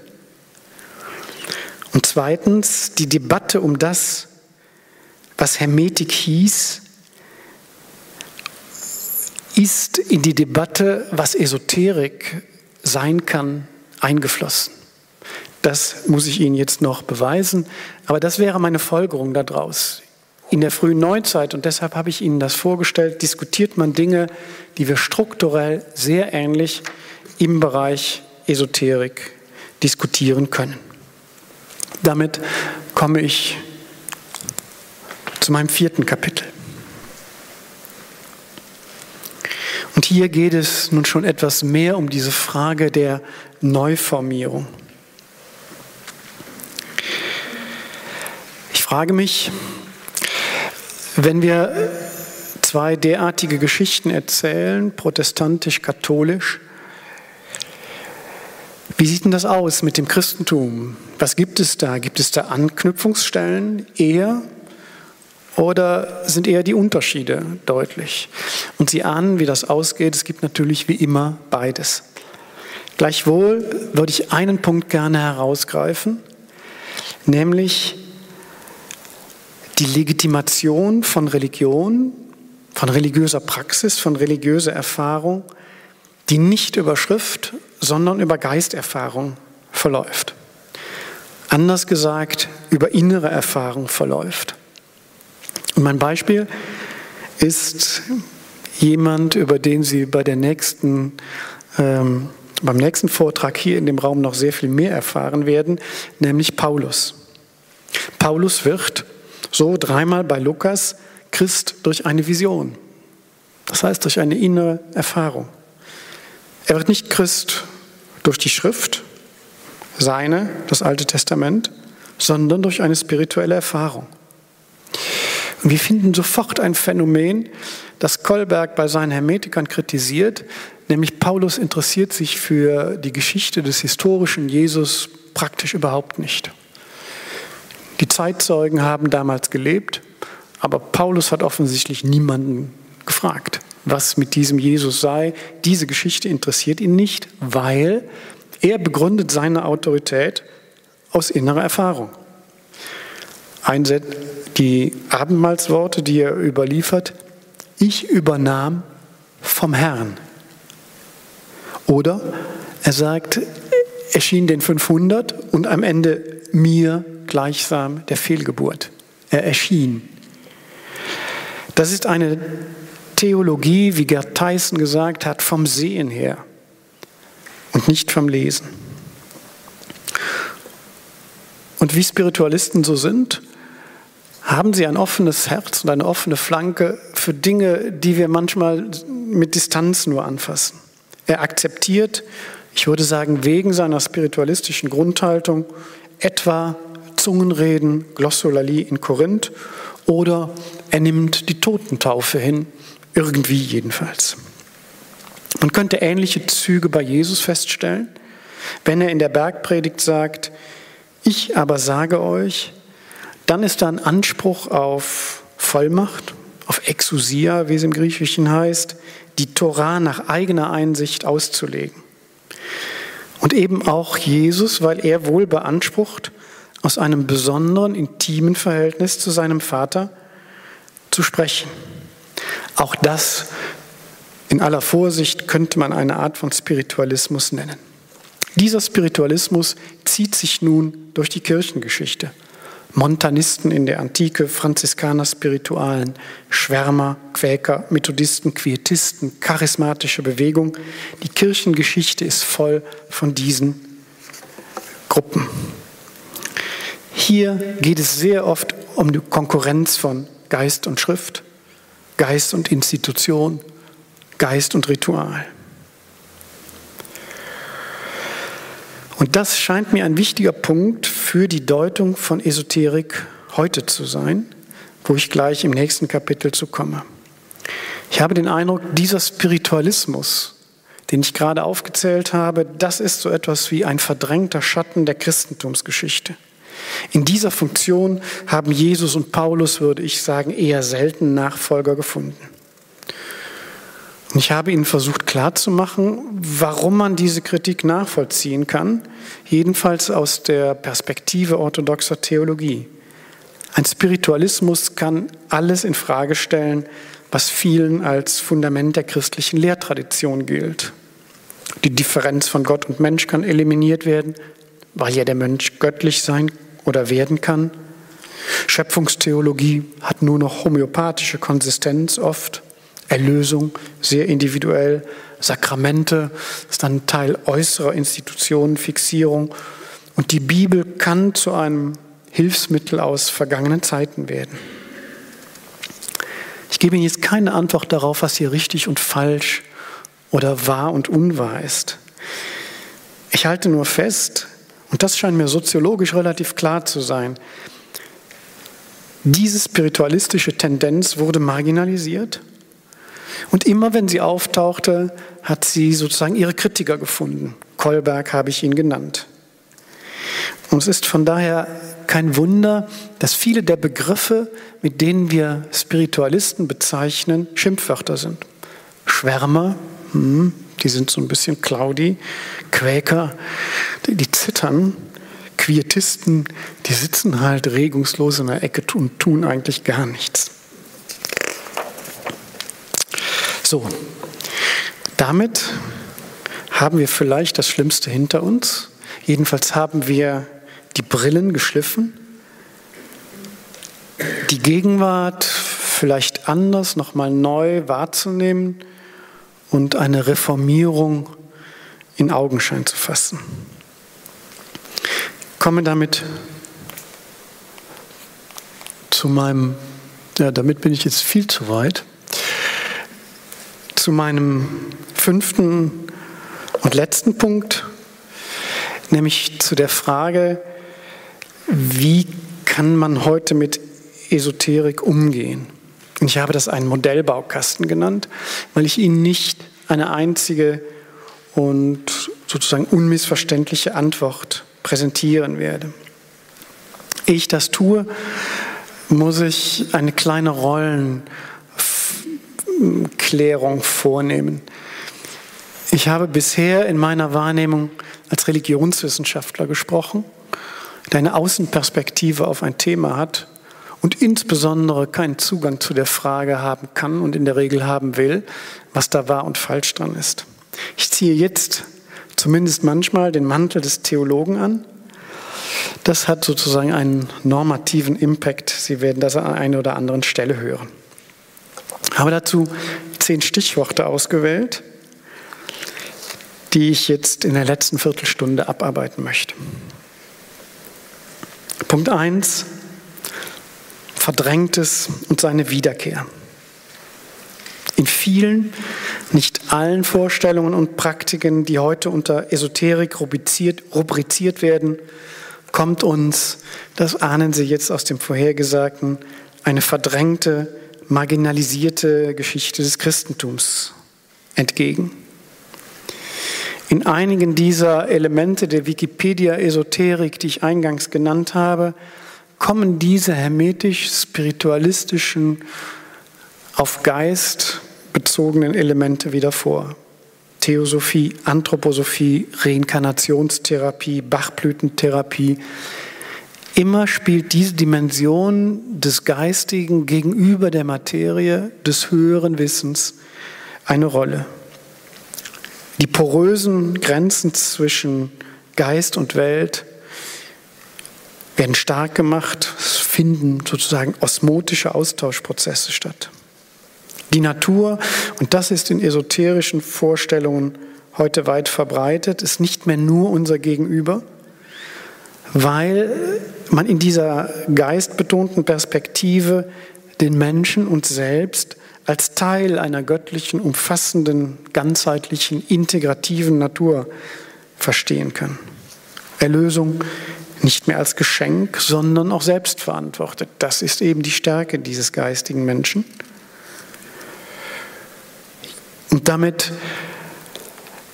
Und zweitens, die Debatte um das, was Hermetik hieß, ist in die Debatte, was Esoterik sein kann, eingeflossen. Das muss ich Ihnen jetzt noch beweisen, aber das wäre meine Folgerung daraus. In der frühen Neuzeit, und deshalb habe ich Ihnen das vorgestellt, diskutiert man Dinge, die wir strukturell sehr ähnlich im Bereich Esoterik diskutieren können. Damit komme ich zu meinem 4. Kapitel. Und hier geht es nun schon etwas mehr um diese Frage der Neuformierung. Ich frage mich, wenn wir zwei derartige Geschichten erzählen, protestantisch-katholisch, wie sieht denn das aus mit dem Christentum? Was gibt es da? Gibt es da Anknüpfungsstellen eher oder sind eher die Unterschiede deutlich? Und Sie ahnen, wie das ausgeht. Es gibt natürlich wie immer beides. Gleichwohl würde ich einen Punkt gerne herausgreifen, nämlich die Legitimation von Religion, von religiöser Praxis, von religiöser Erfahrung, die nicht über Schrift, sondern über Geisterfahrung verläuft. Anders gesagt, über innere Erfahrung verläuft. Und mein Beispiel ist jemand, über den Sie beim nächsten Vortrag hier in dem Raum noch sehr viel mehr erfahren werden, nämlich Paulus. Paulus wird so 3-mal bei Lukas Christ durch eine Vision. Das heißt, durch eine innere Erfahrung. Er wird nicht Christ durch die Schrift, das Alte Testament, sondern durch eine spirituelle Erfahrung. Und wir finden sofort ein Phänomen, das Kolberg bei seinen Hermetikern kritisiert, nämlich Paulus interessiert sich für die Geschichte des historischen Jesus praktisch überhaupt nicht. Die Zeitzeugen haben damals gelebt, aber Paulus hat offensichtlich niemanden gefragt, was mit diesem Jesus sei. Diese Geschichte interessiert ihn nicht, weil er begründet seine Autorität aus innerer Erfahrung. Die Abendmahlsworte, die er überliefert, ich übernahm vom Herrn. Oder er sagt, erschien den 500 und am Ende mir gleichsam der Fehlgeburt. Er erschien. Das ist eine Theologie, wie Gerd Theissen gesagt hat, vom Sehen her und nicht vom Lesen. Und wie Spiritualisten so sind, haben sie ein offenes Herz und eine offene Flanke für Dinge, die wir manchmal mit Distanz nur anfassen. Er akzeptiert, ich würde sagen, wegen seiner spiritualistischen Grundhaltung etwa Zungenreden, Glossolalie in Korinth, oder er nimmt die Totentaufe hin, irgendwie jedenfalls. Man könnte ähnliche Züge bei Jesus feststellen, wenn er in der Bergpredigt sagt, ich aber sage euch, dann ist da ein Anspruch auf Vollmacht, auf Exousia, wie es im Griechischen heißt, die Tora nach eigener Einsicht auszulegen. Und eben auch Jesus, weil er wohl beansprucht, aus einem besonderen, intimen Verhältnis zu seinem Vater zu sprechen. Auch das in aller Vorsicht könnte man eine Art von Spiritualismus nennen. Dieser Spiritualismus zieht sich nun durch die Kirchengeschichte. Montanisten in der Antike, Franziskaner, Spiritualen, Schwärmer, Quäker, Methodisten, Quietisten, charismatische Bewegung. Die Kirchengeschichte ist voll von diesen Gruppen. Hier geht es sehr oft um die Konkurrenz von Geist und Schrift, Geist und Institution, Geist und Ritual. Und das scheint mir ein wichtiger Punkt für die Deutung von Esoterik heute zu sein, wo ich gleich im nächsten Kapitel zu komme. Ich habe den Eindruck, dieser Spiritualismus den ich gerade aufgezählt habe, das ist so etwas wie ein verdrängter Schatten der Christentumsgeschichte. In dieser Funktion haben Jesus und Paulus, würde ich sagen, eher selten Nachfolger gefunden. Und ich habe Ihnen versucht klarzumachen, warum man diese Kritik nachvollziehen kann, jedenfalls aus der Perspektive orthodoxer Theologie. Ein Spiritualismus kann alles in Frage stellen, was vielen als Fundament der christlichen Lehrtradition gilt. Die Differenz von Gott und Mensch kann eliminiert werden, weil ja der Mensch göttlich sein oder werden kann. Schöpfungstheologie hat nur noch homöopathische Konsistenz oft. Erlösung sehr individuell. Sakramente ist dann Teil äußerer Institutionen, Fixierung. Und die Bibel kann zu einem Hilfsmittel aus vergangenen Zeiten werden. Ich gebe Ihnen jetzt keine Antwort darauf, was hier richtig und falsch oder wahr und unwahr ist. Ich halte nur fest, und das scheint mir soziologisch relativ klar zu sein, diese spiritualistische Tendenz wurde marginalisiert und immer wenn sie auftauchte, hat sie sozusagen ihre Kritiker gefunden. Kolberg habe ich ihn genannt. Und es ist von daher kein Wunder, dass viele der Begriffe, mit denen wir Spiritualisten bezeichnen, Schimpfwörter sind. Schwärmer, die sind so ein bisschen cloudy. Quäker, die zittern. Quietisten, die sitzen halt regungslos in der Ecke und tun eigentlich gar nichts. So, damit haben wir vielleicht das Schlimmste hinter uns. Jedenfalls haben wir die Brillen geschliffen, die Gegenwart vielleicht anders, nochmal neu wahrzunehmen und eine Reformierung in Augenschein zu fassen. Ich komme damit zu meinem, damit bin ich jetzt viel zu weit, zu meinem 5. und letzten Punkt, nämlich zu der Frage, wie kann man heute mit Esoterik umgehen? Und ich habe das einen Modellbaukasten genannt, weil ich Ihnen nicht eine einzige und sozusagen unmissverständliche Antwort präsentieren werde. Ehe ich das tue, muss ich eine kleine Rollenklärung vornehmen. Ich habe bisher in meiner Wahrnehmung als Religionswissenschaftler gesprochen, der eine Außenperspektive auf ein Thema hat und insbesondere keinen Zugang zu der Frage haben kann und in der Regel haben will, was da wahr und falsch dran ist. Ich ziehe jetzt zumindest manchmal den Mantel des Theologen an. Das hat sozusagen einen normativen Impact. Sie werden das an einer oder anderen Stelle hören. Ich habe dazu 10 Stichworte ausgewählt, die ich jetzt in der letzten Viertelstunde abarbeiten möchte. Punkt 1, Verdrängtes und seine Wiederkehr. In vielen, nicht allen Vorstellungen und Praktiken, die heute unter Esoterik rubriziert werden, kommt uns, das ahnen Sie jetzt aus dem Vorhergesagten, eine verdrängte, marginalisierte Geschichte des Christentums entgegen. In einigen dieser Elemente der Wikipedia-Esoterik, die ich eingangs genannt habe, kommen diese hermetisch-spiritualistischen, auf Geist bezogenen Elemente wieder vor. Theosophie, Anthroposophie, Reinkarnationstherapie, Bachblütentherapie. Immer spielt diese Dimension des Geistigen gegenüber der Materie, des höheren Wissens eine Rolle. Die porösen Grenzen zwischen Geist und Welt werden stark gemacht, es finden sozusagen osmotische Austauschprozesse statt. Die Natur, und das ist in esoterischen Vorstellungen heute weit verbreitet, ist nicht mehr nur unser Gegenüber, weil man in dieser geistbetonten Perspektive den Menschen uns selbst als Teil einer göttlichen, umfassenden, ganzheitlichen, integrativen Natur verstehen kann. Erlösung nicht mehr als Geschenk, sondern auch selbstverantwortet. Das ist eben die Stärke dieses geistigen Menschen. Und damit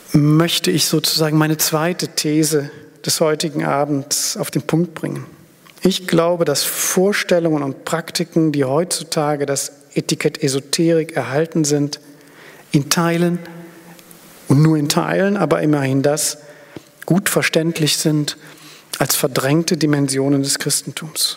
möchte ich sozusagen meine zweite These des heutigen Abends auf den Punkt bringen. Ich glaube, dass Vorstellungen und Praktiken, die heutzutage das Etikett Esoterik erhalten sind, in Teilen und nur in Teilen, aber immerhin das, gut verständlich sind als verdrängte Dimensionen des Christentums.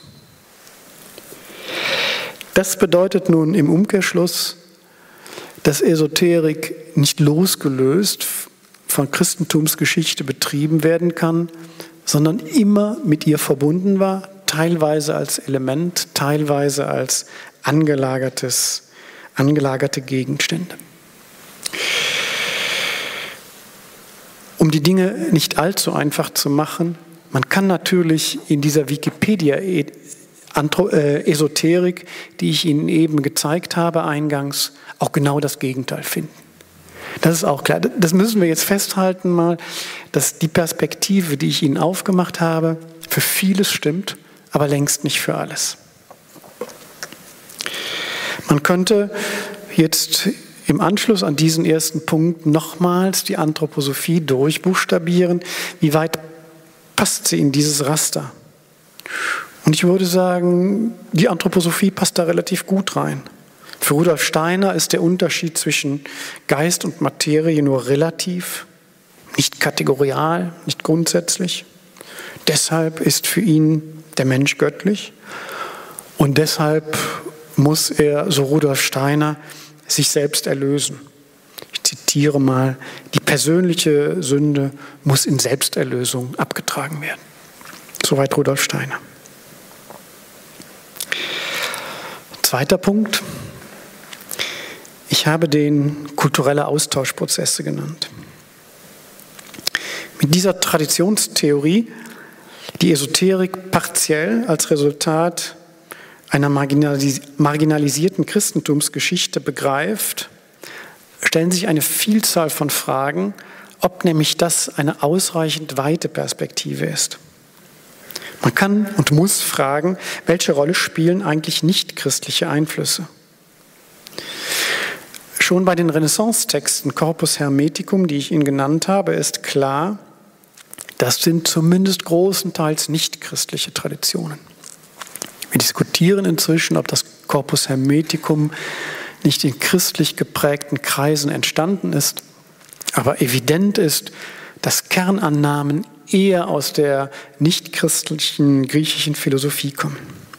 Das bedeutet nun im Umkehrschluss, dass Esoterik nicht losgelöst von Christentumsgeschichte betrieben werden kann, sondern immer mit ihr verbunden war, teilweise als Element, teilweise als angelagerte Gegenstände. Um die Dinge nicht allzu einfach zu machen, man kann natürlich in dieser Wikipedia-Esoterik, die ich Ihnen eben gezeigt habe eingangs, auch genau das Gegenteil finden. Das ist auch klar. Das müssen wir jetzt festhalten mal, dass die Perspektive, die ich Ihnen aufgemacht habe, für vieles stimmt, aber längst nicht für alles. Man könnte jetzt im Anschluss an diesen ersten Punkt nochmals die Anthroposophie durchbuchstabieren. Wie weit passt sie in dieses Raster? Und ich würde sagen, die Anthroposophie passt da relativ gut rein. Für Rudolf Steiner ist der Unterschied zwischen Geist und Materie nur relativ, nicht kategorial, nicht grundsätzlich. Deshalb ist für ihn der Mensch göttlich und deshalb muss er, so Rudolf Steiner, sich selbst erlösen. Ich zitiere mal, die persönliche Sünde muss in Selbsterlösung abgetragen werden. Soweit Rudolf Steiner. Zweiter Punkt. Ich habe den kulturelle Austauschprozesse genannt. Mit dieser Traditionstheorie, die Esoterik partiell als Resultat einer marginalisierten Christentumsgeschichte begreift, stellen sich eine Vielzahl von Fragen, ob nämlich das eine ausreichend weite Perspektive ist. Man kann und muss fragen, welche Rolle spielen eigentlich nichtchristliche Einflüsse? Schon bei den Renaissance-Texten Corpus Hermeticum, die ich Ihnen genannt habe, ist klar, das sind zumindest großenteils nichtchristliche Traditionen. Wir diskutieren inzwischen, ob das Corpus Hermeticum nicht in christlich geprägten Kreisen entstanden ist, aber evident ist, dass Kernannahmen eher aus der nichtchristlichen griechischen Philosophie kommen.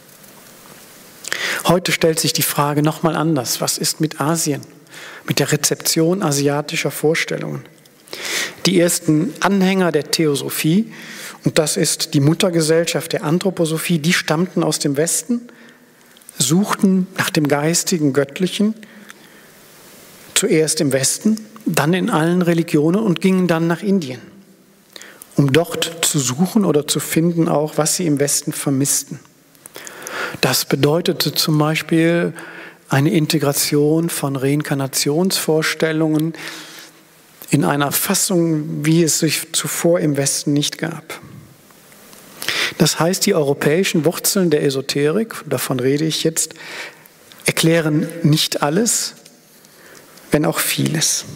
Heute stellt sich die Frage nochmal anders. Was ist mit Asien, mit der Rezeption asiatischer Vorstellungen? Die ersten Anhänger der Theosophie, und das ist die Muttergesellschaft der Anthroposophie, die stammten aus dem Westen, suchten nach dem geistigen Göttlichen, zuerst im Westen, dann in allen Religionen und gingen dann nach Indien, um dort zu suchen oder zu finden, auch was sie im Westen vermissten. Das bedeutete zum Beispiel eine Integration von Reinkarnationsvorstellungen in einer Fassung, wie es sich zuvor im Westen nicht gab. Das heißt, die europäischen Wurzeln der Esoterik, davon rede ich jetzt, erklären nicht alles, wenn auch vieles.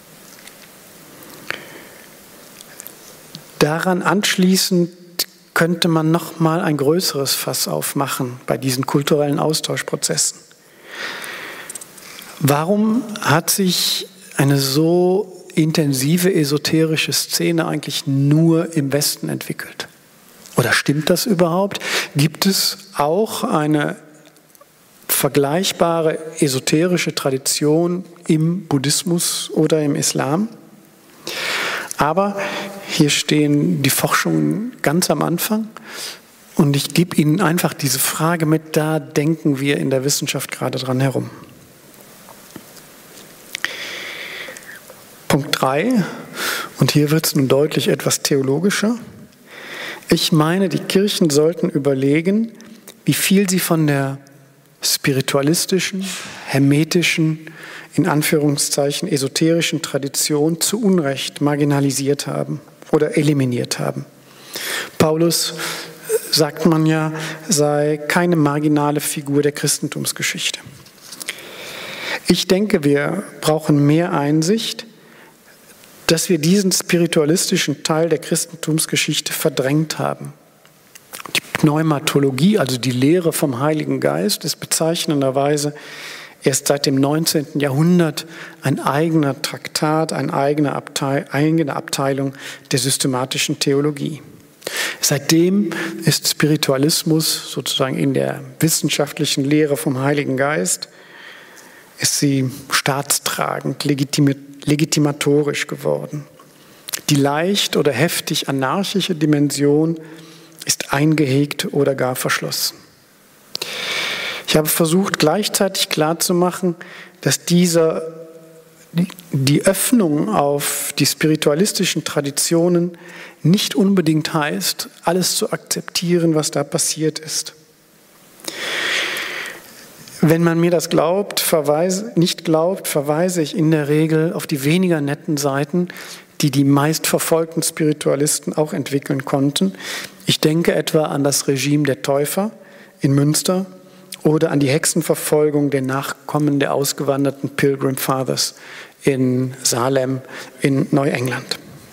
Daran anschließend könnte man noch mal ein größeres Fass aufmachen bei diesen kulturellen Austauschprozessen. Warum hat sich eine so intensive esoterische Szene eigentlich nur im Westen entwickelt? Oder stimmt das überhaupt? Gibt es auch eine vergleichbare esoterische Tradition im Buddhismus oder im Islam? Aber hier stehen die Forschungen ganz am Anfang und ich gebe Ihnen einfach diese Frage mit, da denken wir in der Wissenschaft gerade dran herum. Punkt 3, und hier wird es nun deutlich etwas theologischer. Ich meine, die Kirchen sollten überlegen, wie viel sie von der spiritualistischen, hermetischen, in Anführungszeichen esoterischen Tradition zu Unrecht marginalisiert haben oder eliminiert haben. Paulus, sagt man ja, sei keine marginale Figur der Christentumsgeschichte. Ich denke, wir brauchen mehr Einsicht, dass wir diesen spiritualistischen Teil der Christentumsgeschichte verdrängt haben. Die Pneumatologie, also die Lehre vom Heiligen Geist, ist bezeichnenderweise erst seit dem 19. Jahrhundert ein eigener Traktat, eine eigene Abteilung der systematischen Theologie. Seitdem ist Spiritualismus sozusagen in der wissenschaftlichen Lehre vom Heiligen Geist, ist sie staatstragend, legitimatorisch geworden. Die leicht oder heftig anarchische Dimension ist eingehegt oder gar verschlossen. Ich habe versucht, gleichzeitig klarzumachen, dass die Öffnung auf die spiritualistischen Traditionen nicht unbedingt heißt, alles zu akzeptieren, was da passiert ist. Wenn man mir das nicht glaubt, verweise ich in der Regel auf die weniger netten Seiten, die die meist verfolgten Spiritualisten auch entwickeln konnten. Ich denke etwa an das Regime der Täufer in Münster oder an die Hexenverfolgung der Nachkommen der ausgewanderten Pilgrim Fathers in Salem in Neuengland.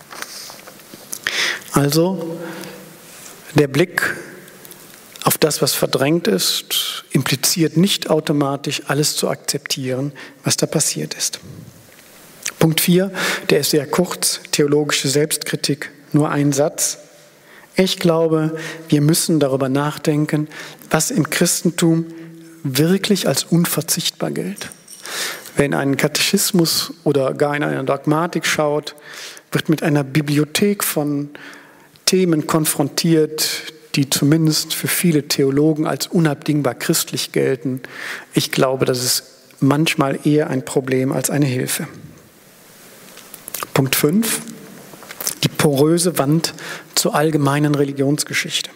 Also der Blick auf das, was verdrängt ist, impliziert nicht automatisch alles zu akzeptieren, was da passiert ist. Punkt 4, der ist sehr kurz, theologische Selbstkritik, nur ein Satz. Ich glaube, wir müssen darüber nachdenken, was im Christentum wirklich als unverzichtbar gilt. Wer in einen Katechismus oder gar in eine Dogmatik schaut, wird mit einer Bibliothek von Themen konfrontiert, die zumindest für viele Theologen als unabdingbar christlich gelten. Ich glaube, das ist manchmal eher ein Problem als eine Hilfe. Punkt 5, die poröse Wand zur allgemeinen Religionsgeschichte.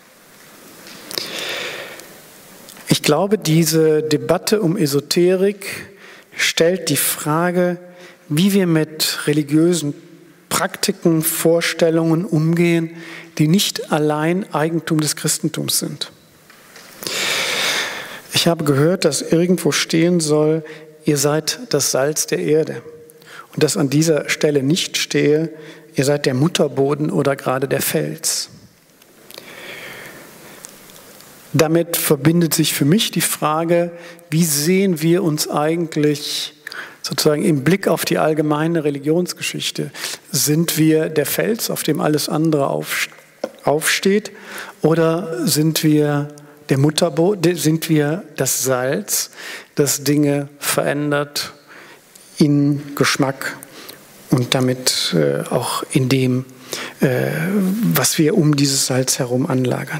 Ich glaube, diese Debatte um Esoterik stellt die Frage, wie wir mit religiösen Praktiken, Vorstellungen umgehen, die nicht allein Eigentum des Christentums sind. Ich habe gehört, dass irgendwo stehen soll, ihr seid das Salz der Erde. Und dass an dieser Stelle nicht stehe, ihr seid der Mutterboden oder gerade der Fels. Damit verbindet sich für mich die Frage, wie sehen wir uns eigentlich sozusagen im Blick auf die allgemeine Religionsgeschichte? Sind wir der Fels, auf dem alles andere aufsteht, oder sind wir der Mutterboden, sind wir das Salz, das Dinge verändert in Geschmack und damit auch in dem, was wir um dieses Salz herum anlagern?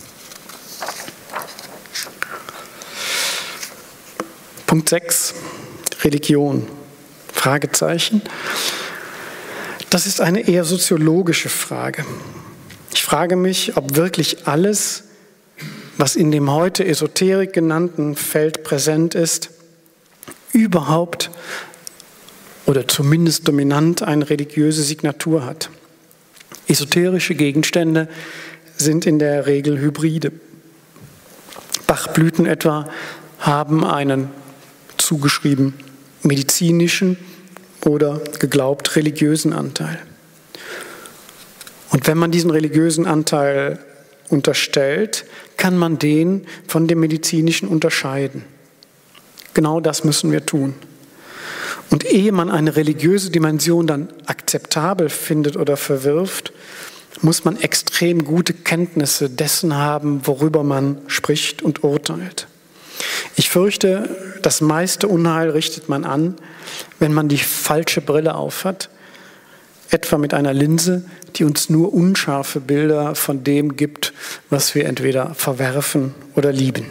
Punkt 6, Religion, Fragezeichen. Das ist eine eher soziologische Frage. Ich frage mich, ob wirklich alles, was in dem heute Esoterik genannten Feld präsent ist, überhaupt oder zumindest dominant eine religiöse Signatur hat. Esoterische Gegenstände sind in der Regel Hybride. Bachblüten etwa haben einen zugeschrieben medizinischen oder geglaubt religiösen Anteil. Und wenn man diesen religiösen Anteil unterstellt, kann man den von dem medizinischen unterscheiden. Genau das müssen wir tun. Und ehe man eine religiöse Dimension dann akzeptabel findet oder verwirft, muss man extrem gute Kenntnisse dessen haben, worüber man spricht und urteilt. Ich fürchte, das meiste Unheil richtet man an, wenn man die falsche Brille aufhat, etwa mit einer Linse, die uns nur unscharfe Bilder von dem gibt, was wir entweder verwerfen oder lieben.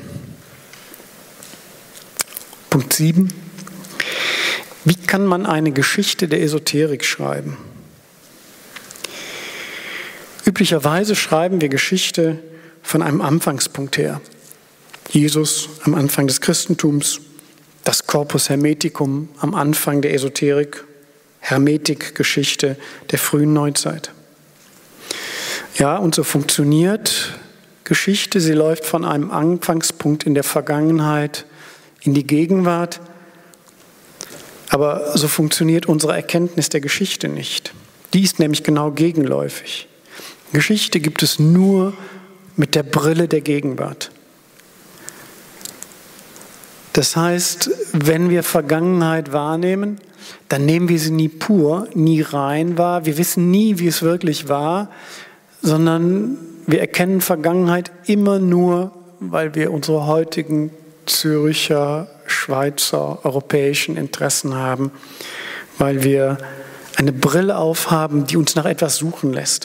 Punkt 7. Wie kann man eine Geschichte der Esoterik schreiben? Üblicherweise schreiben wir Geschichte von einem Anfangspunkt her. Jesus am Anfang des Christentums, das Corpus Hermeticum am Anfang der Esoterik, Hermetikgeschichte der frühen Neuzeit. Ja, und so funktioniert Geschichte. Sie läuft von einem Anfangspunkt in der Vergangenheit in die Gegenwart. Aber so funktioniert unsere Erkenntnis der Geschichte nicht. Die ist nämlich genau gegenläufig. Geschichte gibt es nur mit der Brille der Gegenwart. Das heißt, wenn wir Vergangenheit wahrnehmen, dann nehmen wir sie nie pur, nie rein wahr. Wir wissen nie, wie es wirklich war, sondern wir erkennen Vergangenheit immer nur, weil wir unsere heutigen Züricher, Schweizer, europäischen Interessen haben, weil wir eine Brille aufhaben, die uns nach etwas suchen lässt.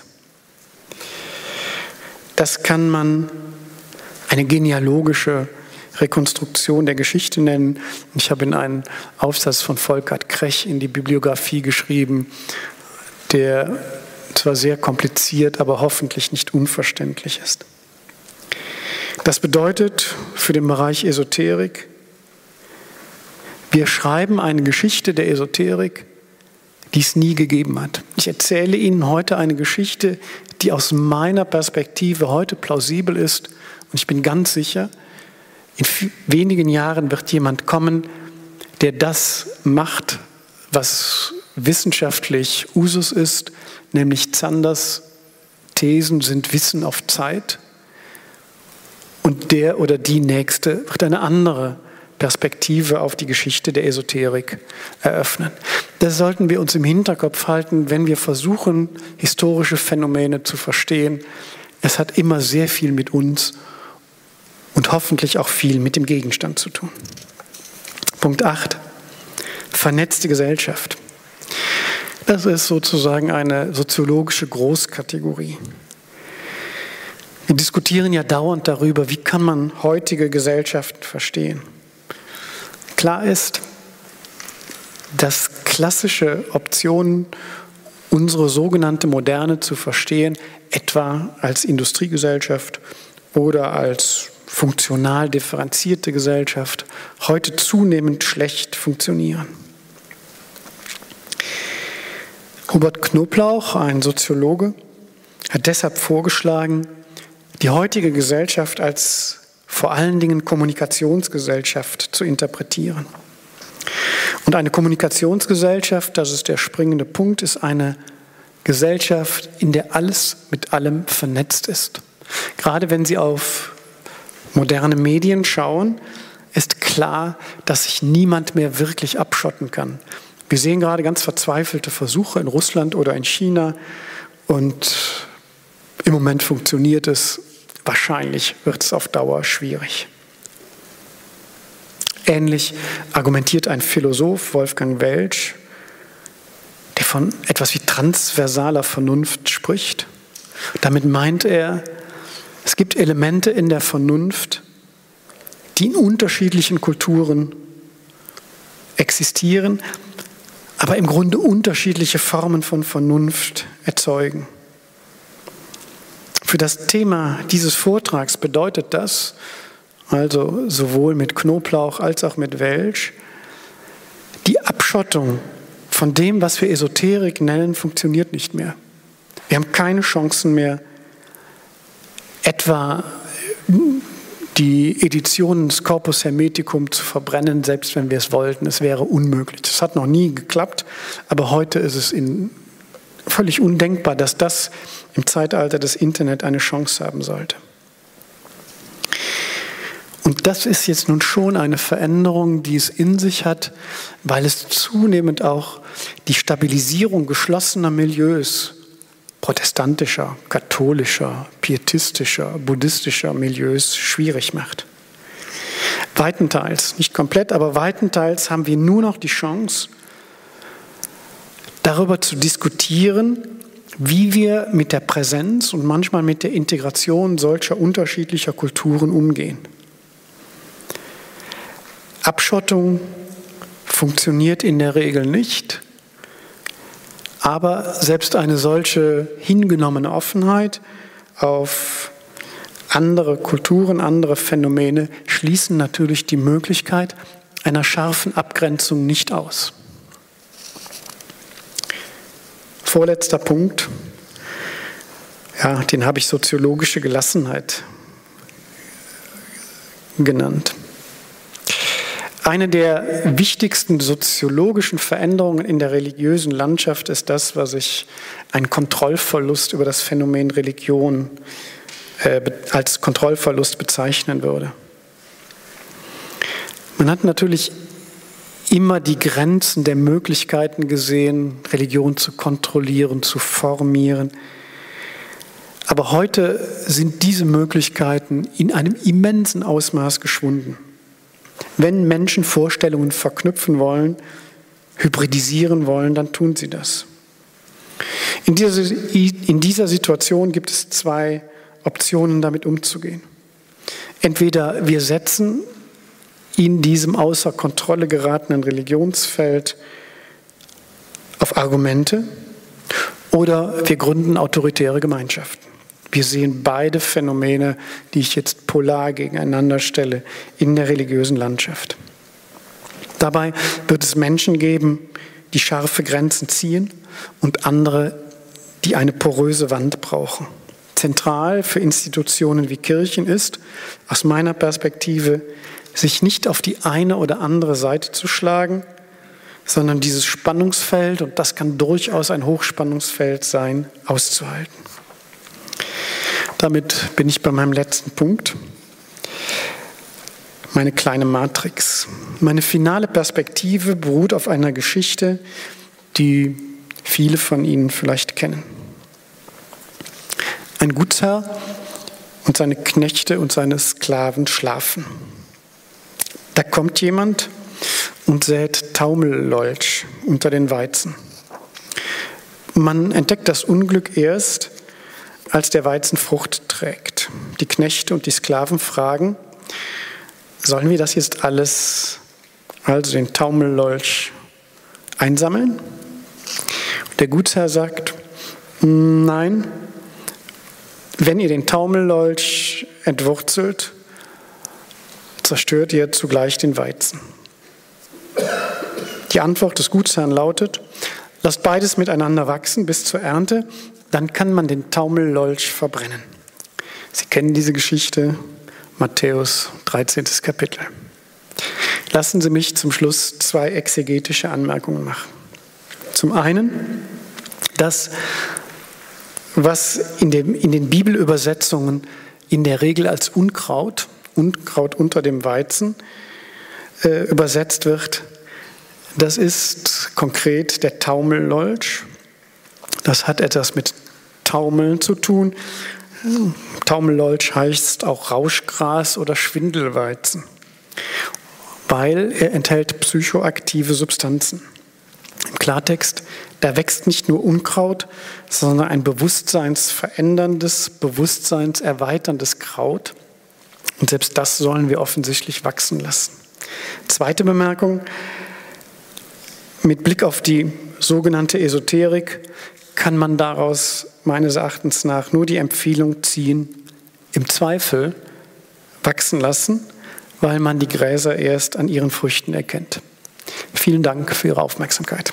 Das kann man eine genealogische Rekonstruktion der Geschichte nennen. Ich habe in einen Aufsatz von Volkert Krech in die Bibliografie geschrieben, der zwar sehr kompliziert, aber hoffentlich nicht unverständlich ist. Das bedeutet für den Bereich Esoterik, wir schreiben eine Geschichte der Esoterik, die es nie gegeben hat. Ich erzähle Ihnen heute eine Geschichte, die aus meiner Perspektive heute plausibel ist. Und ich bin ganz sicher, in wenigen Jahren wird jemand kommen, der das macht, was wissenschaftlich Usus ist, nämlich Zanders Thesen sind Wissen auf Zeit. Und der oder die Nächste wird eine andere Perspektive auf die Geschichte der Esoterik eröffnen. Das sollten wir uns im Hinterkopf halten, wenn wir versuchen, historische Phänomene zu verstehen. Es hat immer sehr viel mit uns und hoffentlich auch viel mit dem Gegenstand zu tun. Punkt 8. Vernetzte Gesellschaft. Das ist sozusagen eine soziologische Großkategorie. Wir diskutieren ja dauernd darüber, wie kann man heutige Gesellschaften verstehen. Klar ist, dass klassische Optionen, unsere sogenannte Moderne zu verstehen, etwa als Industriegesellschaft oder als funktional differenzierte Gesellschaft, heute zunehmend schlecht funktionieren. Hubert Knoblauch, ein Soziologe, hat deshalb vorgeschlagen, die heutige Gesellschaft als vor allen Dingen Kommunikationsgesellschaft zu interpretieren. Und eine Kommunikationsgesellschaft, das ist der springende Punkt, ist eine Gesellschaft, in der alles mit allem vernetzt ist. Gerade wenn Sie auf moderne Medien schauen, ist klar, dass sich niemand mehr wirklich abschotten kann. Wir sehen gerade ganz verzweifelte Versuche in Russland oder in China und im Moment funktioniert es. Wahrscheinlich wird es auf Dauer schwierig. Ähnlich argumentiert ein Philosoph, Wolfgang Welsch, der von etwas wie transversaler Vernunft spricht. Damit meint er, es gibt Elemente in der Vernunft, die in unterschiedlichen Kulturen existieren, aber im Grunde unterschiedliche Formen von Vernunft erzeugen. Für das Thema dieses Vortrags bedeutet das, also sowohl mit Knoblauch als auch mit Welsch, die Abschottung von dem, was wir Esoterik nennen, funktioniert nicht mehr. Wir haben keine Chancen mehr, etwa die Editionen des Corpus Hermeticum zu verbrennen, selbst wenn wir es wollten. Es wäre unmöglich. Das hat noch nie geklappt, aber heute ist es völlig undenkbar, dass das im Zeitalter des Internet eine Chance haben sollte. Und das ist jetzt nun schon eine Veränderung, die es in sich hat, weil es zunehmend auch die Stabilisierung geschlossener Milieus, protestantischer, katholischer, pietistischer, buddhistischer Milieus schwierig macht. Weitenteils, nicht komplett, aber weitenteils haben wir nur noch die Chance, darüber zu diskutieren, wie wir mit der Präsenz und manchmal mit der Integration solcher unterschiedlicher Kulturen umgehen. Abschottung funktioniert in der Regel nicht, aber selbst eine solche hingenommene Offenheit auf andere Kulturen, andere Phänomene schließen natürlich die Möglichkeit einer scharfen Abgrenzung nicht aus. Vorletzter Punkt, ja, den habe ich soziologische Gelassenheit genannt. Eine der wichtigsten soziologischen Veränderungen in der religiösen Landschaft ist das, was ich einen Kontrollverlust über das Phänomen Religion als Kontrollverlust bezeichnen würde. Man hat natürlich immer die Grenzen der Möglichkeiten gesehen, Religion zu kontrollieren, zu formieren. Aber heute sind diese Möglichkeiten in einem immensen Ausmaß geschwunden. Wenn Menschen Vorstellungen verknüpfen wollen, hybridisieren wollen, dann tun sie das. In dieser Situation gibt es zwei Optionen, damit umzugehen. Entweder wir setzen in diesem außer Kontrolle geratenen Religionsfeld auf Argumente oder wir gründen autoritäre Gemeinschaften. Wir sehen beide Phänomene, die ich jetzt polar gegeneinander stelle, in der religiösen Landschaft. Dabei wird es Menschen geben, die scharfe Grenzen ziehen und andere, die eine poröse Wand brauchen. Zentral für Institutionen wie Kirchen ist, aus meiner Perspektive, sich nicht auf die eine oder andere Seite zu schlagen, sondern dieses Spannungsfeld, und das kann durchaus ein Hochspannungsfeld sein, auszuhalten. Damit bin ich bei meinem letzten Punkt. Meine kleine Matrix. Meine finale Perspektive beruht auf einer Geschichte, die viele von Ihnen vielleicht kennen. Ein Gutsherr und seine Knechte und seine Sklaven schlafen. Da kommt jemand und sät Taumellolch unter den Weizen. Man entdeckt das Unglück erst, als der Weizen Frucht trägt. Die Knechte und die Sklaven fragen, sollen wir das jetzt alles, also den Taumellolch, einsammeln? Der Gutsherr sagt, nein, wenn ihr den Taumellolch entwurzelt, zerstört ihr zugleich den Weizen. Die Antwort des Gutsherrn lautet, lasst beides miteinander wachsen bis zur Ernte, dann kann man den Taumellolch verbrennen. Sie kennen diese Geschichte, Matthäus 13. Kapitel. Lassen Sie mich zum Schluss zwei exegetische Anmerkungen machen. Zum einen, das, was in den Bibelübersetzungen in der Regel als Unkraut unter dem Weizen übersetzt wird, das ist konkret der Taumellolch. Das hat etwas mit Taumeln zu tun. Taumellolch heißt auch Rauschgras oder Schwindelweizen, weil er enthält psychoaktive Substanzen. Im Klartext, da wächst nicht nur Unkraut, sondern ein bewusstseinsveränderndes, bewusstseinserweiterndes Kraut. Und selbst das sollen wir offensichtlich wachsen lassen. Zweite Bemerkung, mit Blick auf die sogenannte Esoterik kann man daraus meines Erachtens nach nur die Empfehlung ziehen, im Zweifel wachsen lassen, weil man die Gräser erst an ihren Früchten erkennt. Vielen Dank für Ihre Aufmerksamkeit.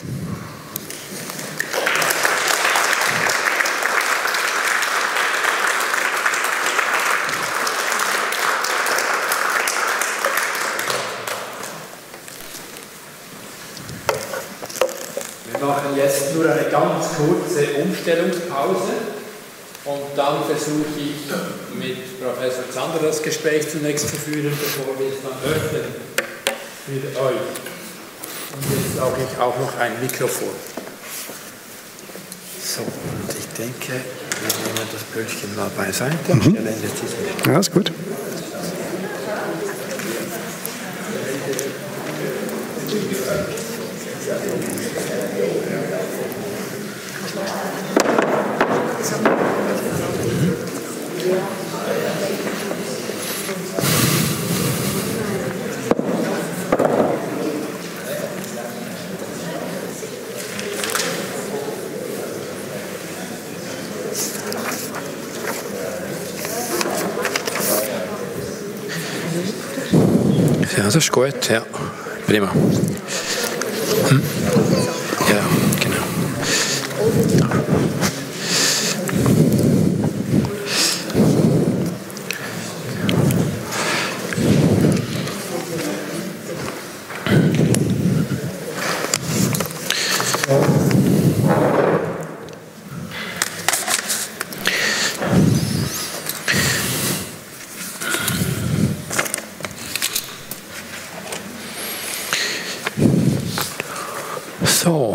Wir machen jetzt nur eine ganz kurze Umstellungspause und dann versuche ich mit Professor Zander das Gespräch zunächst zu führen, bevor wir es dann öffnen für euch. Und jetzt brauche ich auch noch ein Mikrofon. So, und ich denke, wir nehmen das Böllchen mal beiseite und stellen jetzt diesen. Ja, ist gut. Ja, das ist gut, ja. Prima. Ja, genau. So,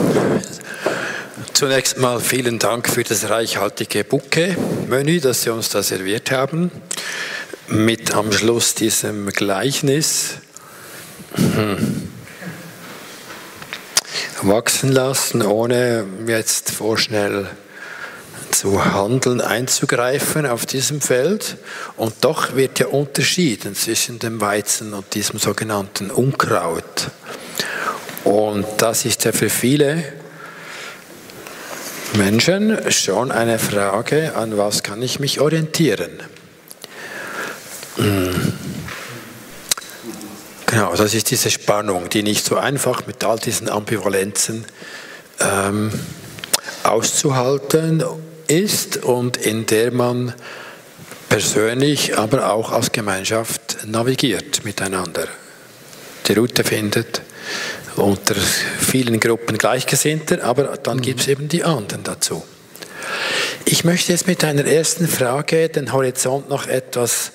zunächst mal vielen Dank für das reichhaltige Bouquet-Menü, das Sie uns da serviert haben, mit am Schluss diesem Gleichnis wachsen lassen, ohne jetzt vorschnell zu handeln, einzugreifen auf diesem Feld. Und doch wird ja unterschieden zwischen dem Weizen und diesem sogenannten Unkraut. Und das ist ja für viele Menschen schon eine Frage, an was kann ich mich orientieren? Genau, das ist diese Spannung, die nicht so einfach mit all diesen Ambivalenzen auszuhalten ist und in der man persönlich, aber auch als Gemeinschaft navigiert miteinander, die Route findet unter vielen Gruppen Gleichgesinnter, aber dann gibt es eben die anderen dazu. Ich möchte jetzt mit einer ersten Frage den Horizont noch etwas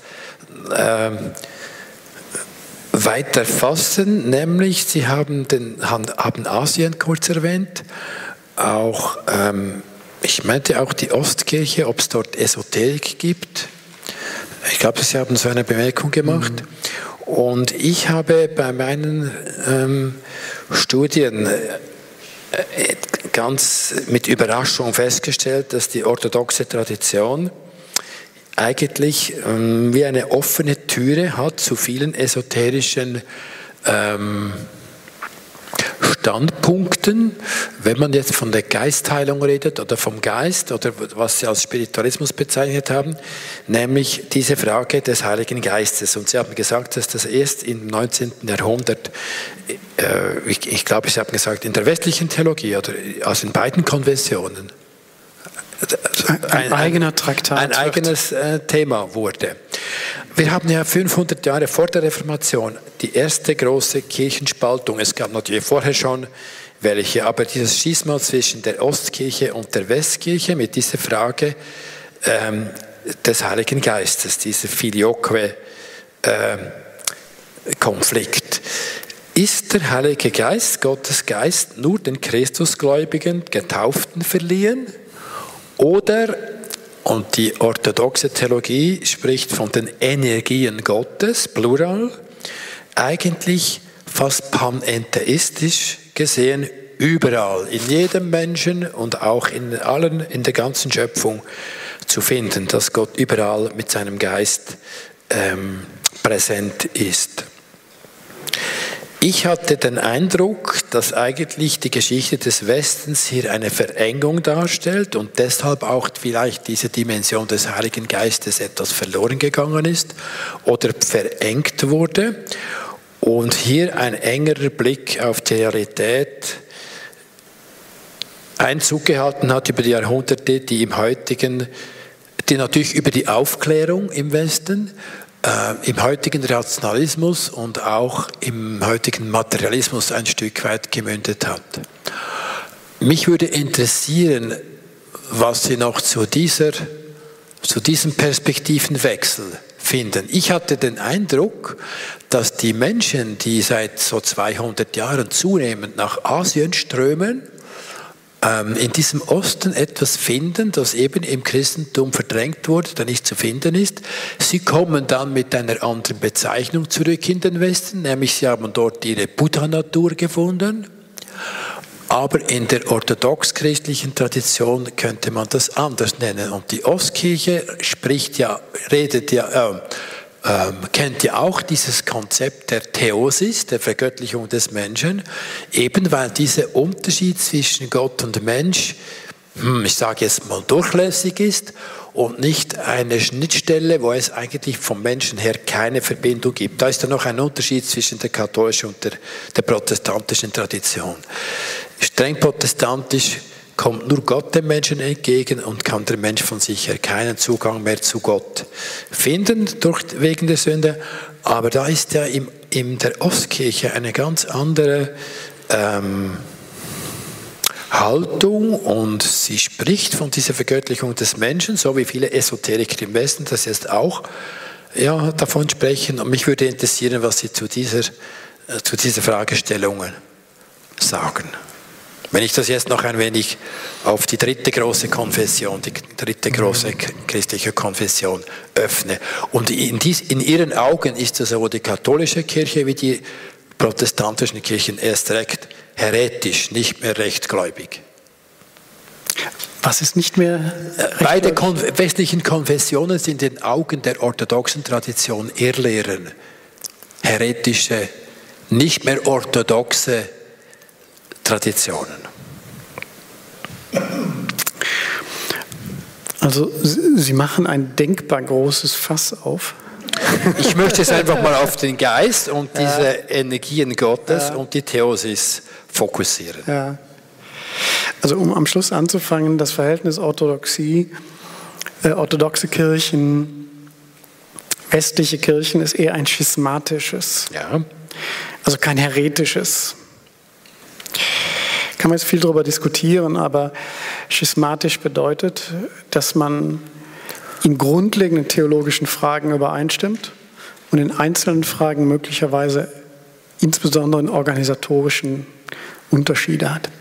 weiter fassen, nämlich Sie haben Asien kurz erwähnt, auch ich meinte auch die Ostkirche, ob es dort Esoterik gibt. Ich glaube, Sie haben so eine Bemerkung gemacht. Und ich habe bei meinen Studien ganz mit Überraschung festgestellt, dass die orthodoxe Tradition eigentlich wie eine offene Türe hat zu vielen esoterischen Standpunkten, wenn man jetzt von der Geistheilung redet oder vom Geist oder was Sie als Spiritualismus bezeichnet haben, nämlich diese Frage des Heiligen Geistes. Und Sie haben gesagt, dass das erst im 19. Jahrhundert, ich glaube, Sie haben gesagt, in der westlichen Theologie oder also in beiden Konfessionen, ein eigener Traktat, ein eigenes Thema wurde. Wir haben ja 500 Jahre vor der Reformation die erste große Kirchenspaltung. Es gab natürlich vorher schon welche, aber dieses Schisma zwischen der Ostkirche und der Westkirche mit dieser Frage des Heiligen Geistes, dieser Filioque-Konflikt. Ist der Heilige Geist, Gottes Geist, nur den Christusgläubigen, Getauften verliehen? Oder, und die orthodoxe Theologie spricht von den Energien Gottes, Plural, eigentlich fast panentheistisch gesehen überall, in jedem Menschen und auch in der ganzen Schöpfung zu finden, dass Gott überall mit seinem Geist präsent ist. Ich hatte den Eindruck, dass eigentlich die Geschichte des Westens hier eine Verengung darstellt und deshalb auch vielleicht diese Dimension des Heiligen Geistes etwas verloren gegangen ist oder verengt wurde und hier ein engerer Blick auf die Realität Einzug gehalten hat über die Jahrhunderte, die natürlich über die Aufklärung im Westen, im heutigen Rationalismus und auch im heutigen Materialismus ein Stück weit gemündet hat. Mich würde interessieren, was Sie noch zu diesem Perspektivenwechsel finden. Ich hatte den Eindruck, dass die Menschen, die seit so 200 Jahren zunehmend nach Asien strömen, in diesem Osten etwas finden, das eben im Christentum verdrängt wurde, da nicht zu finden ist. Sie kommen dann mit einer anderen Bezeichnung zurück in den Westen, nämlich sie haben dort ihre Buddha-Natur gefunden. Aber in der orthodox-christlichen Tradition könnte man das anders nennen. Und die Ostkirche kennt ja auch dieses Konzept der Theosis, der Vergöttlichung des Menschen, eben weil dieser Unterschied zwischen Gott und Mensch, ich sage jetzt mal, durchlässig ist und nicht eine Schnittstelle, wo es eigentlich vom Menschen her keine Verbindung gibt. Da ist ja noch ein Unterschied zwischen der katholischen und der protestantischen Tradition. Streng protestantisch kommt nur Gott dem Menschen entgegen und kann der Mensch von sich her keinen Zugang mehr zu Gott finden wegen der Sünde. Aber da ist ja in der Ostkirche eine ganz andere Haltung und sie spricht von dieser Vergöttlichung des Menschen, so wie viele Esoteriker im Westen das jetzt auch davon sprechen. Und mich würde interessieren, was Sie zu dieser Fragestellungen sagen. Wenn ich das jetzt noch ein wenig auf die dritte große Konfession, die dritte große christliche Konfession öffne. Und in ihren Augen ist sowohl die katholische Kirche wie die protestantischen Kirchen erst recht heretisch, nicht mehr rechtgläubig. Was ist nicht mehr Beide westlichen Konfessionen sind in den Augen der orthodoxen Tradition Irrlehren, heretische, nicht mehr orthodoxe Traditionen. Also Sie machen ein denkbar großes Fass auf. Ich möchte es einfach mal auf den Geist und diese Energien Gottes und die Theosis fokussieren. Ja. Also um am Schluss anzufangen, das Verhältnis orthodoxe Kirchen, westliche Kirchen ist eher ein schismatisches, also kein heretisches. Kann man jetzt viel darüber diskutieren, aber schismatisch bedeutet, dass man in grundlegenden theologischen Fragen übereinstimmt und in einzelnen Fragen möglicherweise insbesondere in organisatorischen Unterschiede hat.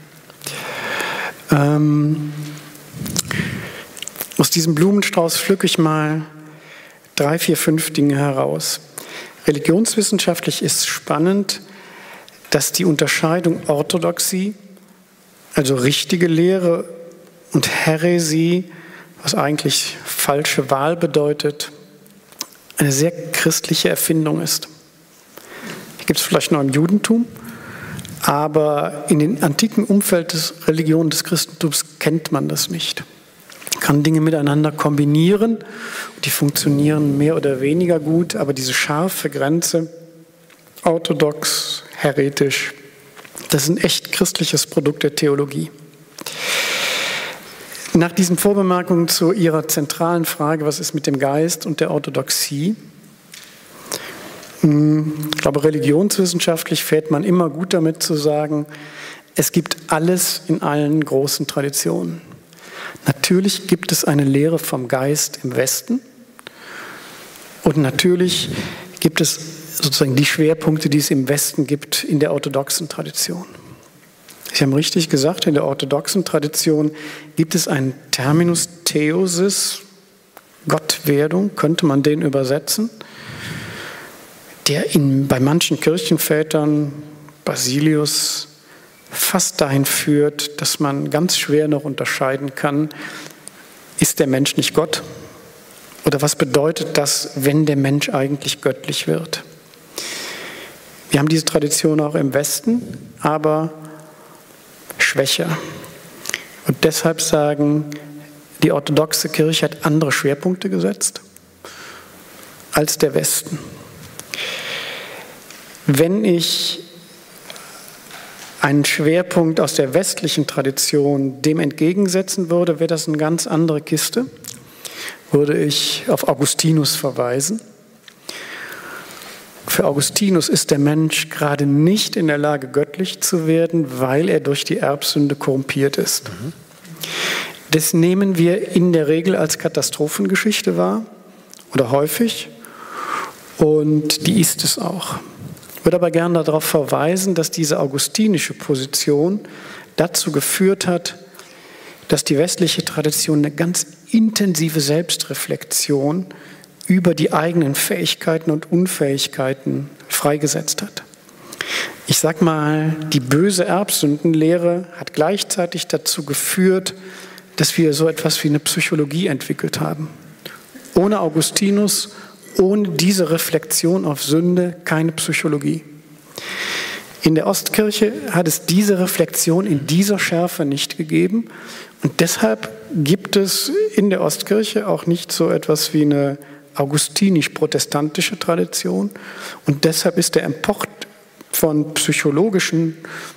Aus diesem Blumenstrauß pflücke ich mal 3, 4, 5 Dinge heraus. Religionswissenschaftlich ist spannend, dass die Unterscheidung Orthodoxie, also richtige Lehre, und Häresie, was eigentlich falsche Wahl bedeutet, eine sehr christliche Erfindung ist. Die gibt es vielleicht noch im Judentum, aber in den antiken Umfeld des Religion des Christentums kennt man das nicht. Man kann Dinge miteinander kombinieren, die funktionieren mehr oder weniger gut, aber diese scharfe Grenze, orthodox, heretisch, das ist ein echt christliches Produkt der Theologie. Nach diesen Vorbemerkungen zu Ihrer zentralen Frage, was ist mit dem Geist und der Orthodoxie? Ich glaube, religionswissenschaftlich fährt man immer gut damit zu sagen, es gibt alles in allen großen Traditionen. Natürlich gibt es eine Lehre vom Geist im Westen und natürlich gibt es sozusagen die Schwerpunkte, die es im Westen gibt in der orthodoxen Tradition. Sie haben richtig gesagt, in der orthodoxen Tradition gibt es einen Terminus Theosis, Gottwerdung, könnte man den übersetzen, der bei manchen Kirchenvätern, Basilius, fast dahin führt, dass man ganz schwer noch unterscheiden kann, ist der Mensch nicht Gott? Oder was bedeutet das, wenn der Mensch eigentlich göttlich wird? Wir haben diese Tradition auch im Westen, aber schwächer. Und deshalb sagen, die orthodoxe Kirche hat andere Schwerpunkte gesetzt als der Westen. Wenn ich einen Schwerpunkt aus der westlichen Tradition dem entgegensetzen würde, wäre das eine ganz andere Kiste. Würde ich auf Augustinus verweisen. Für Augustinus ist der Mensch gerade nicht in der Lage, göttlich zu werden, weil er durch die Erbsünde korrumpiert ist. Das nehmen wir in der Regel als Katastrophengeschichte wahr oder häufig und die ist es auch. Ich würde aber gerne darauf verweisen, dass diese augustinische Position dazu geführt hat, dass die westliche Tradition eine ganz intensive Selbstreflexion über die eigenen Fähigkeiten und Unfähigkeiten freigesetzt hat. Ich sage mal, die böse Erbsündenlehre hat gleichzeitig dazu geführt, dass wir so etwas wie eine Psychologie entwickelt haben. Ohne Augustinus, ohne diese Reflexion auf Sünde keine Psychologie. In der Ostkirche hat es diese Reflexion in dieser Schärfe nicht gegeben und deshalb gibt es in der Ostkirche auch nicht so etwas wie eine augustinisch-protestantische Tradition und deshalb ist der Import von psychologischen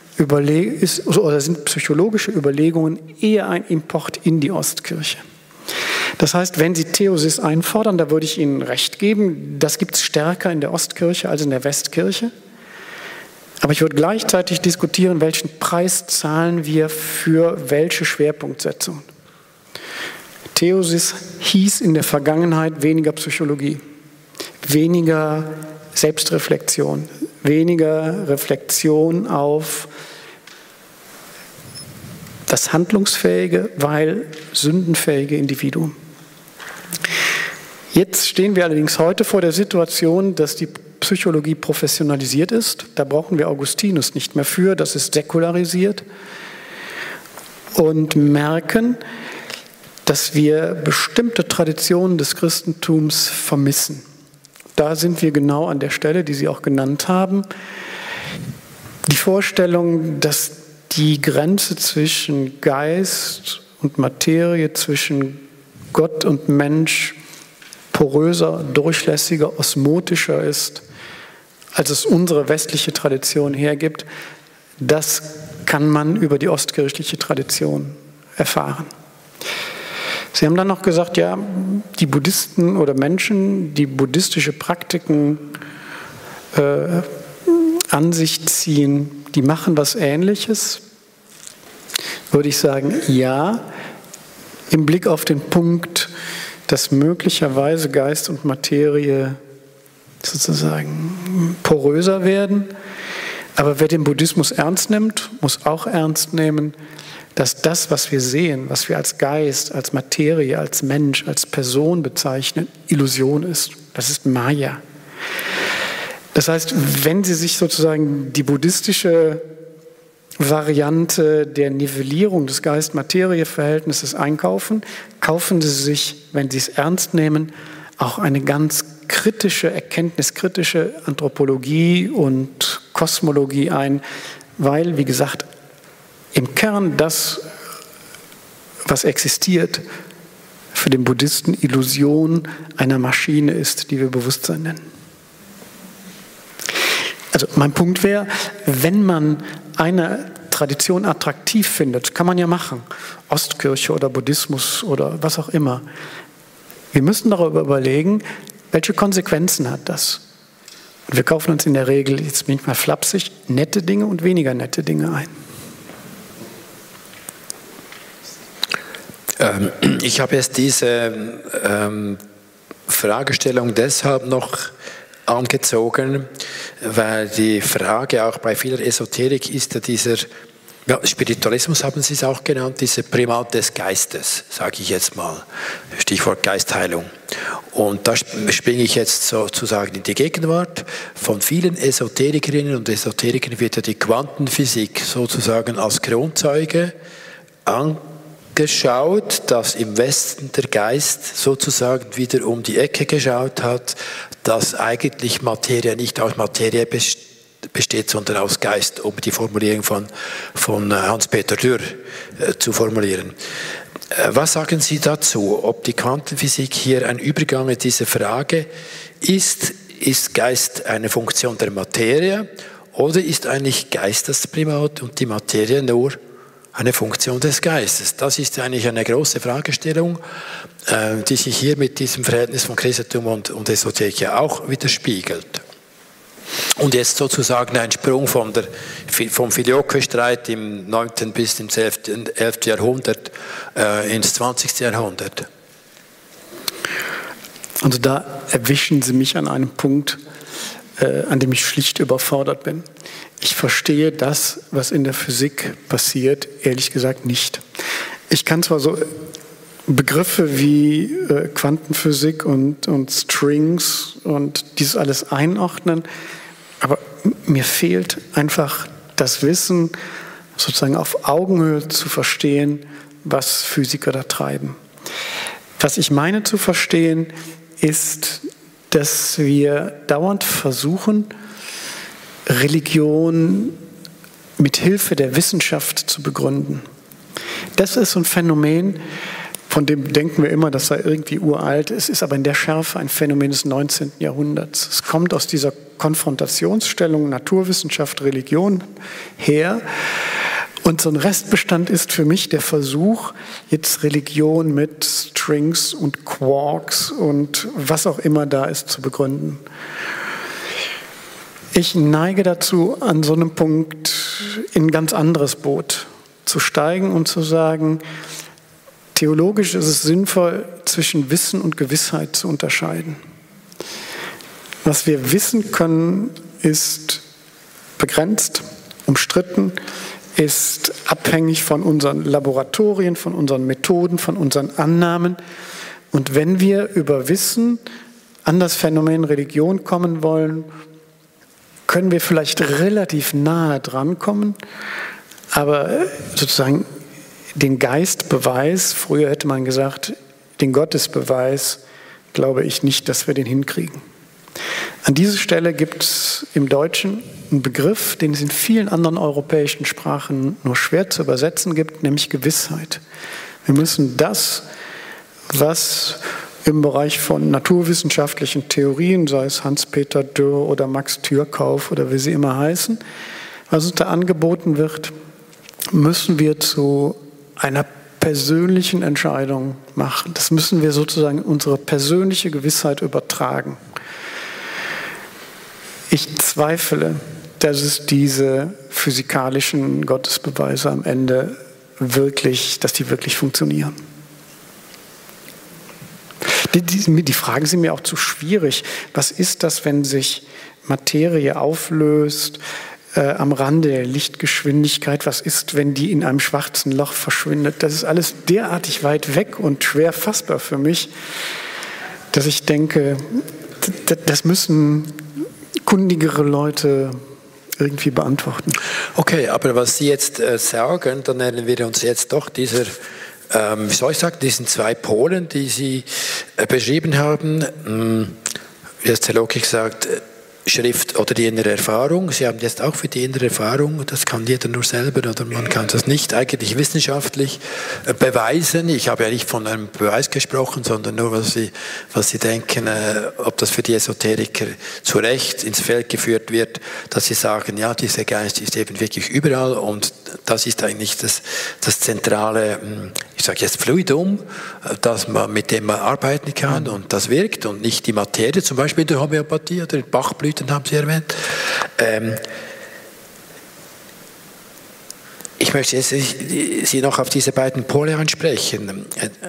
sind psychologische Überlegungen eher ein Import in die Ostkirche. Das heißt, wenn Sie Theosis einfordern, da würde ich Ihnen recht geben, das gibt es stärker in der Ostkirche als in der Westkirche. Aber ich würde gleichzeitig diskutieren, welchen Preis zahlen wir für welche Schwerpunktsetzung. Theosis hieß in der Vergangenheit weniger Psychologie, weniger Selbstreflexion, weniger Reflexion auf das handlungsfähige, weil sündenfähige Individuum. Jetzt stehen wir allerdings heute vor der Situation, dass die Psychologie professionalisiert ist. Da brauchen wir Augustinus nicht mehr für, das ist säkularisiert. Und merken, dass wir bestimmte Traditionen des Christentums vermissen. Da sind wir genau an der Stelle, die Sie auch genannt haben. Die Vorstellung, dass die Grenze zwischen Geist und Materie, zwischen Gott und Mensch poröser, durchlässiger, osmotischer ist, als es unsere westliche Tradition hergibt, das kann man über die ostkirchliche Tradition erfahren. Sie haben dann noch gesagt, ja, die Buddhisten oder Menschen, die buddhistische Praktiken an sich ziehen, die machen was Ähnliches. Würde ich sagen, ja, im Blick auf den Punkt, dass möglicherweise Geist und Materie sozusagen poröser werden. Aber wer den Buddhismus ernst nimmt, muss auch ernst nehmen, dass das, was wir sehen, was wir als Geist, als Materie, als Mensch, als Person bezeichnen, Illusion ist. Das ist Maya. Das heißt, wenn Sie sich sozusagen die buddhistische Variante der Nivellierung des Geist-Materie-Verhältnisses einkaufen, kaufen Sie sich, wenn Sie es ernst nehmen, auch eine ganz kritische, erkenntniskritische Anthropologie und Kosmologie ein, weil, wie gesagt, im Kern das, was existiert, für den Buddhisten Illusion einer Maschine ist, die wir Bewusstsein nennen. Also mein Punkt wäre, wenn man eine Tradition attraktiv findet, kann man ja machen, Ostkirche oder Buddhismus oder was auch immer. Wir müssen darüber überlegen, welche Konsequenzen hat das? Und wir kaufen uns in der Regel, jetzt bin ich mal flapsig, nette Dinge und weniger nette Dinge ein. Ich habe jetzt diese Fragestellung deshalb noch angezogen, weil die Frage auch bei vieler Esoterik ist ja dieser, ja, Spiritualismus haben Sie es auch genannt, dieser Primat des Geistes, sage ich jetzt mal, Stichwort Geistheilung. Und da springe ich jetzt sozusagen in die Gegenwart. Von vielen Esoterikerinnen und Esoterikern wird ja die Quantenphysik sozusagen als Kronzeuge angeschaut, dass im Westen der Geist sozusagen wieder um die Ecke geschaut hat, dass eigentlich Materie nicht aus Materie besteht, sondern aus Geist, um die Formulierung von Hans-Peter Dürr zu formulieren. Was sagen Sie dazu, ob die Quantenphysik hier ein Übergang in diese Frage ist? Ist Geist eine Funktion der Materie oder ist eigentlich Geist das Primat und die Materie nur eine Funktion des Geistes? Das ist eigentlich eine große Fragestellung, die sich hier mit diesem Verhältnis von Christentum und Esoterik ja auch widerspiegelt. Und jetzt sozusagen ein Sprung vom Filioque-Streit im 9. bis ins 11. Jahrhundert ins 20. Jahrhundert. Also da erwischen Sie mich an einem Punkt, an dem ich schlicht überfordert bin. Ich verstehe das, was in der Physik passiert, ehrlich gesagt nicht. Ich kann zwar so Begriffe wie Quantenphysik und Strings und dies alles einordnen, aber mir fehlt einfach das Wissen, sozusagen auf Augenhöhe zu verstehen, was Physiker da treiben. Was ich meine zu verstehen, ist, dass wir dauernd versuchen, Religion mit Hilfe der Wissenschaft zu begründen. Das ist so ein Phänomen, von dem denken wir immer, das sei irgendwie uralt. Es ist aber in der Schärfe ein Phänomen des 19. Jahrhunderts. Es kommt aus dieser Konfrontationsstellung Naturwissenschaft, Religion her. Und so ein Restbestand ist für mich der Versuch, jetzt Religion mit Strings und Quarks und was auch immer da ist, zu begründen. Ich neige dazu, an so einem Punkt in ein ganz anderes Boot zu steigen und zu sagen, theologisch ist es sinnvoll, zwischen Wissen und Gewissheit zu unterscheiden. Was wir wissen können, ist begrenzt, umstritten. ist abhängig von unseren Laboratorien, von unseren Methoden, von unseren Annahmen. Und wenn wir über Wissen an das Phänomen Religion kommen wollen, können wir vielleicht relativ nahe drankommen, aber sozusagen den Geistbeweis, früher hätte man gesagt, den Gottesbeweis, glaube ich nicht, dass wir den hinkriegen. An dieser Stelle gibt es im Deutschen einen Begriff, den es in vielen anderen europäischen Sprachen nur schwer zu übersetzen gibt, nämlich Gewissheit. Wir müssen das, was im Bereich von naturwissenschaftlichen Theorien, sei es Hans-Peter Dürr oder Max Türkauf oder wie sie immer heißen, was uns da angeboten wird, müssen wir zu einer persönlichen Entscheidung machen. Das müssen wir sozusagen in unsere persönliche Gewissheit übertragen. Ich zweifle, dass es diese physikalischen Gottesbeweise am Ende wirklich, dass die wirklich funktionieren. Die Fragen sind mir auch zu schwierig. Was ist das, wenn sich Materie auflöst am Rande der Lichtgeschwindigkeit? Was ist, wenn die in einem schwarzen Loch verschwindet? Das ist alles derartig weit weg und schwer fassbar für mich, dass ich denke, das müssen kundigere Leute irgendwie beantworten. Okay, aber was Sie jetzt sagen, dann nähern wir uns jetzt doch dieser, wie soll ich sagen, diesen zwei Polen, die Sie beschrieben haben. Wie das Theologe gesagt, Schrift oder die innere Erfahrung. Sie haben jetzt auch für die innere Erfahrung, das kann jeder nur selber oder man kann das nicht eigentlich wissenschaftlich beweisen. Ich habe ja nicht von einem Beweis gesprochen, sondern nur, was Sie denken, ob das für die Esoteriker zu Recht ins Feld geführt wird, dass sie sagen, ja, dieser Geist ist eben wirklich überall und das ist eigentlich das zentrale, ich sage jetzt Fluidum, mit dem man arbeiten kann und das wirkt und nicht die Materie, zum Beispiel in der Homöopathie oder in Bachblüten haben Sie erwähnt. Ich möchte jetzt Sie noch auf diese beiden Pole ansprechen.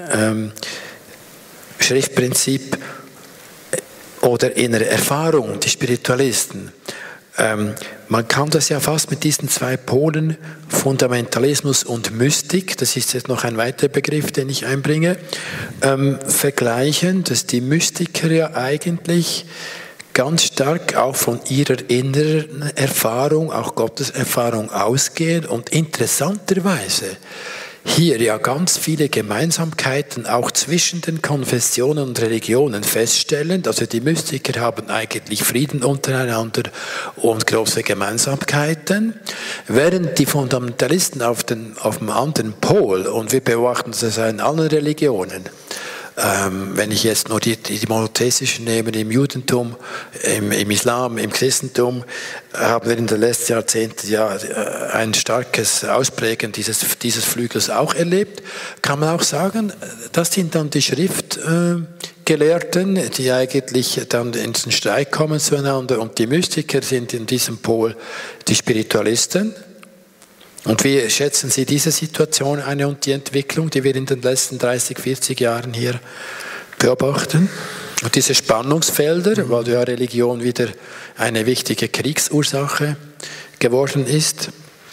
Schriftprinzip oder innere Erfahrung, die Spiritualisten. Man kann das ja fast mit diesen zwei Polen, Fundamentalismus und Mystik, das ist jetzt noch ein weiterer Begriff, den ich einbringe, vergleichen, dass die Mystiker ja eigentlich ganz stark auch von ihrer inneren Erfahrung, auch Gotteserfahrung ausgehen und interessanterweise hier ja ganz viele Gemeinsamkeiten auch zwischen den Konfessionen und Religionen feststellen. Also die Mystiker haben eigentlich Frieden untereinander und große Gemeinsamkeiten, während die Fundamentalisten auf dem anderen Pol, und wir beobachten das in allen Religionen, wenn ich jetzt nur die monotheistischen nehme, im Judentum, im Islam, im Christentum, haben wir in den letzten Jahrzehnten ja ein starkes Ausprägen dieses Flügels auch erlebt. Kann man auch sagen, das sind dann die Schriftgelehrten, die eigentlich dann in den Streit kommen zueinander, und die Mystiker sind in diesem Pol die Spiritualisten. Und wie schätzen Sie diese Situation ein und die Entwicklung, die wir in den letzten 30, 40 Jahren hier beobachten? Und diese Spannungsfelder, weil ja Religion wieder eine wichtige Kriegsursache geworden ist?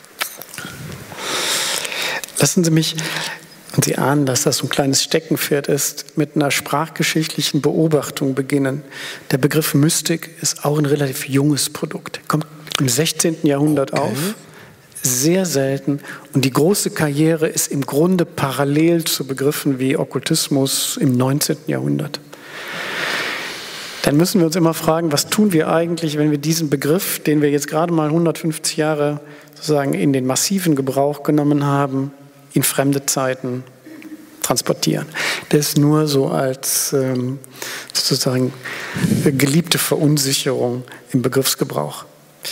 Lassen Sie mich, und Sie ahnen, dass das so ein kleines Steckenpferd ist, mit einer sprachgeschichtlichen Beobachtung beginnen. Der Begriff Mystik ist auch ein relativ junges Produkt. Er kommt im 16. Jahrhundert auf. Sehr selten. Und die große Karriere ist im Grunde parallel zu Begriffen wie Okkultismus im 19. Jahrhundert. Dann müssen wir uns immer fragen, was tun wir eigentlich, wenn wir diesen Begriff, den wir jetzt gerade mal 150 Jahre sozusagen in den massiven Gebrauch genommen haben, in fremde Zeiten transportieren. Das ist nur so als sozusagen geliebte Verunsicherung im Begriffsgebrauch.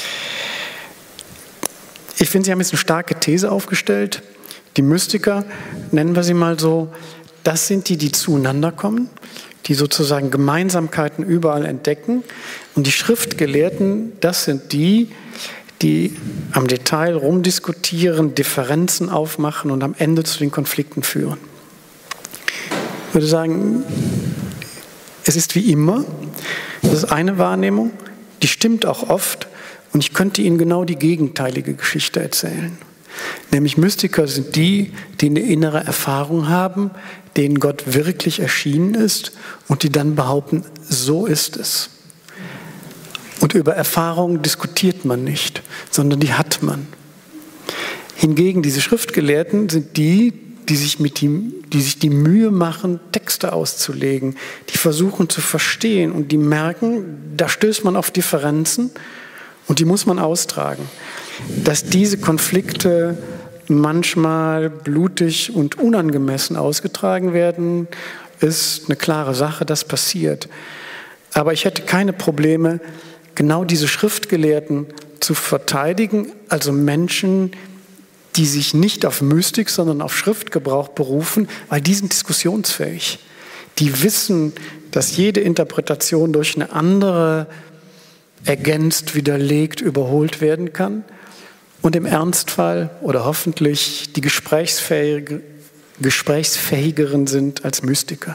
Ich finde, Sie haben jetzt eine starke These aufgestellt. Die Mystiker, nennen wir sie mal so, das sind die zueinander kommen, die sozusagen Gemeinsamkeiten überall entdecken. Und die Schriftgelehrten, das sind die am Detail rumdiskutieren, Differenzen aufmachen und am Ende zu den Konflikten führen. Ich würde sagen, es ist wie immer, das ist eine Wahrnehmung, die stimmt auch oft. Und ich könnte Ihnen genau die gegenteilige Geschichte erzählen. Nämlich Mystiker sind die, die eine innere Erfahrung haben, denen Gott wirklich erschienen ist und die dann behaupten, so ist es. Und über Erfahrungen diskutiert man nicht, sondern die hat man. Hingegen diese Schriftgelehrten sind die, die sich die Mühe machen, Texte auszulegen, die versuchen zu verstehen und die merken, da stößt man auf Differenzen und die muss man austragen. Dass diese Konflikte manchmal blutig und unangemessen ausgetragen werden, ist eine klare Sache, das passiert. Aber ich hätte keine Probleme, genau diese Schriftgelehrten zu verteidigen, also Menschen, die sich nicht auf Mystik, sondern auf Schriftgebrauch berufen, weil die sind diskussionsfähig. Die wissen, dass jede Interpretation durch eine andere ergänzt, widerlegt, überholt werden kann und im Ernstfall oder hoffentlich die gesprächsfähigeren sind als Mystiker.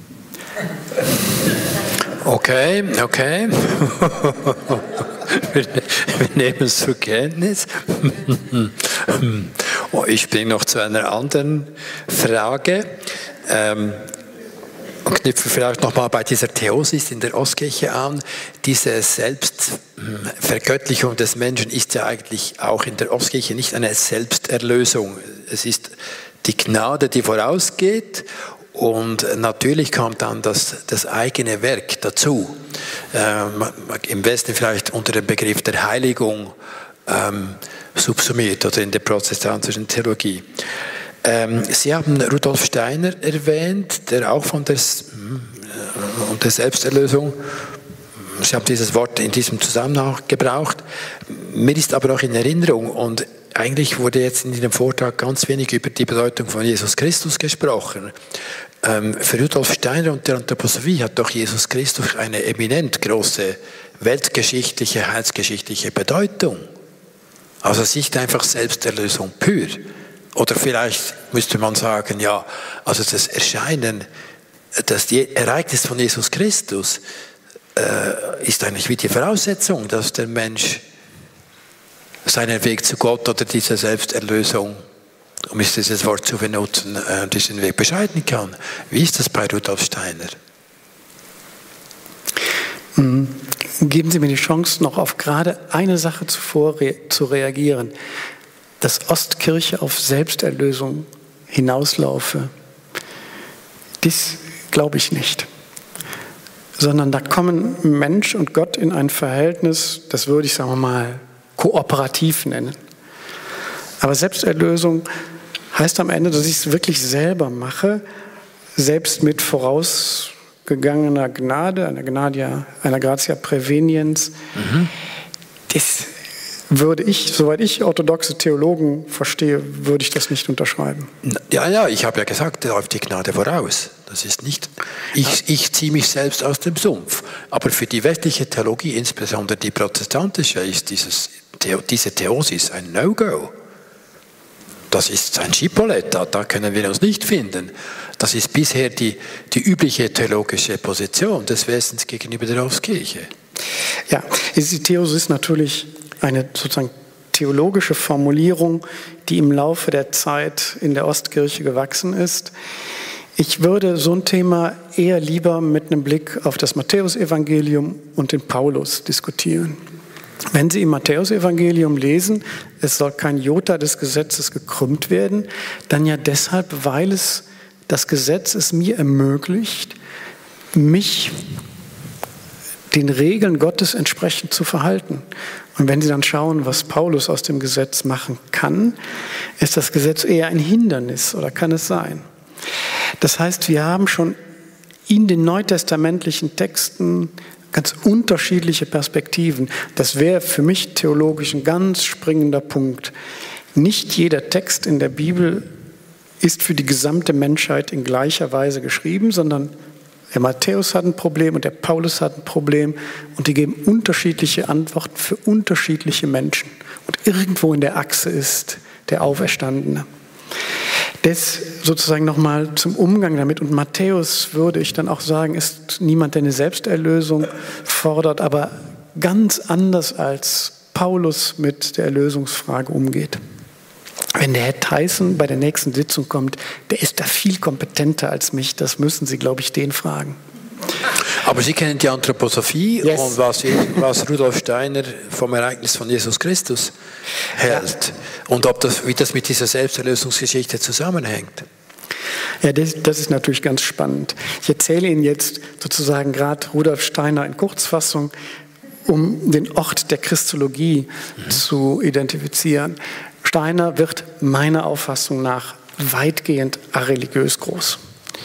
Okay. Wir nehmen es zur Kenntnis. Ich bringe noch zu einer anderen Frage. Und knüpfe vielleicht nochmal bei dieser Theosis in der Ostkirche an. Diese Selbstvergöttlichung des Menschen ist ja eigentlich auch in der Ostkirche nicht eine Selbsterlösung. Es ist die Gnade, die vorausgeht. Und natürlich kommt dann das eigene Werk dazu. Im Westen vielleicht unter dem Begriff der Heiligung subsumiert oder in der protestantischen Theologie. Sie haben Rudolf Steiner erwähnt, der auch von der Selbsterlösung, Sie haben dieses Wort in diesem Zusammenhang gebraucht. Mir ist aber auch in Erinnerung, und eigentlich wurde jetzt in diesem Vortrag ganz wenig über die Bedeutung von Jesus Christus gesprochen. Für Rudolf Steiner und der Anthroposophie hat doch Jesus Christus eine eminent große weltgeschichtliche, heilsgeschichtliche Bedeutung. Also es ist nicht einfach Selbsterlösung pur. Oder vielleicht müsste man sagen, ja, also das Erscheinen, das Ereignis von Jesus Christus ist eigentlich wie die Voraussetzung, dass der Mensch seinen Weg zu Gott oder diese Selbsterlösung, um dieses Wort zu benutzen, diesen Weg beschreiten kann. Wie ist das bei Rudolf Steiner? Geben Sie mir die Chance, noch auf gerade eine Sache zu reagieren. Dass Ostkirche auf Selbsterlösung hinauslaufe, das glaube ich nicht. Sondern da kommen Mensch und Gott in ein Verhältnis, das würde ich, sagen wir mal, kooperativ nennen. Aber Selbsterlösung heißt am Ende, dass ich es wirklich selber mache, selbst mit vorausgegangener Gnade, einer Gratia Praeveniens. Das würde ich, soweit ich orthodoxe Theologen verstehe, würde ich das nicht unterschreiben. Ja, ich habe ja gesagt, da läuft die Gnade voraus. Das ist nicht, ich ziehe mich selbst aus dem Sumpf. Aber für die westliche Theologie, insbesondere die protestantische, ist diese Theosis ein No-Go. Das ist ein Schipolett, da können wir uns nicht finden. Das ist bisher die übliche theologische Position des Westens gegenüber der Ostkirche. Ja, die Theosis ist natürlich eine sozusagen theologische Formulierung, die im Laufe der Zeit in der Ostkirche gewachsen ist. Ich würde so ein Thema eher lieber mit einem Blick auf das Matthäusevangelium und den Paulus diskutieren. Wenn Sie im Matthäusevangelium lesen, es soll kein Jota des Gesetzes gekrümmt werden, dann ja deshalb, weil das Gesetz es mir ermöglicht, mich den Regeln Gottes entsprechend zu verhalten. Und wenn Sie dann schauen, was Paulus aus dem Gesetz machen kann, ist das Gesetz eher ein Hindernis, oder kann es sein? Das heißt, wir haben schon in den neutestamentlichen Texten ganz unterschiedliche Perspektiven. Das wäre für mich theologisch ein ganz springender Punkt. Nicht jeder Text in der Bibel ist für die gesamte Menschheit in gleicher Weise geschrieben, sondern der Matthäus hat ein Problem und der Paulus hat ein Problem und die geben unterschiedliche Antworten für unterschiedliche Menschen. Und irgendwo in der Achse ist der Auferstandene. Das sozusagen nochmal zum Umgang damit. Und Matthäus, würde ich dann auch sagen, ist niemand, der eine Selbsterlösung fordert, aber ganz anders als Paulus mit der Erlösungsfrage umgeht. wenn der Herr Tyson bei der nächsten Sitzung kommt, der ist da viel kompetenter als mich. Das müssen Sie, glaube ich, den fragen. Aber Sie kennen die Anthroposophie und was Rudolf Steiner vom Ereignis von Jesus Christus hält. Und wie das mit dieser Selbsterlösungsgeschichte zusammenhängt. Ja, das ist natürlich ganz spannend. Ich erzähle Ihnen jetzt sozusagen gerade Rudolf Steiner in Kurzfassung, um den Ort der Christologie zu identifizieren. Steiner wird meiner Auffassung nach weitgehend areligiös groß.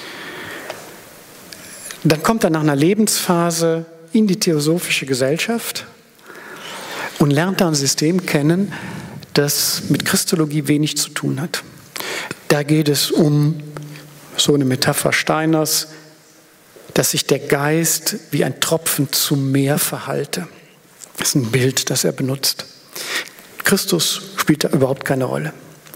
Dann kommt er nach einer Lebensphase in die theosophische Gesellschaft und lernt da ein System kennen, das mit Christologie wenig zu tun hat. Da geht es um so eine Metapher Steiners, dass sich der Geist wie ein Tropfen zum Meer verhalte. Das ist ein Bild, das er benutzt. Christus spielt da überhaupt keine Rolle.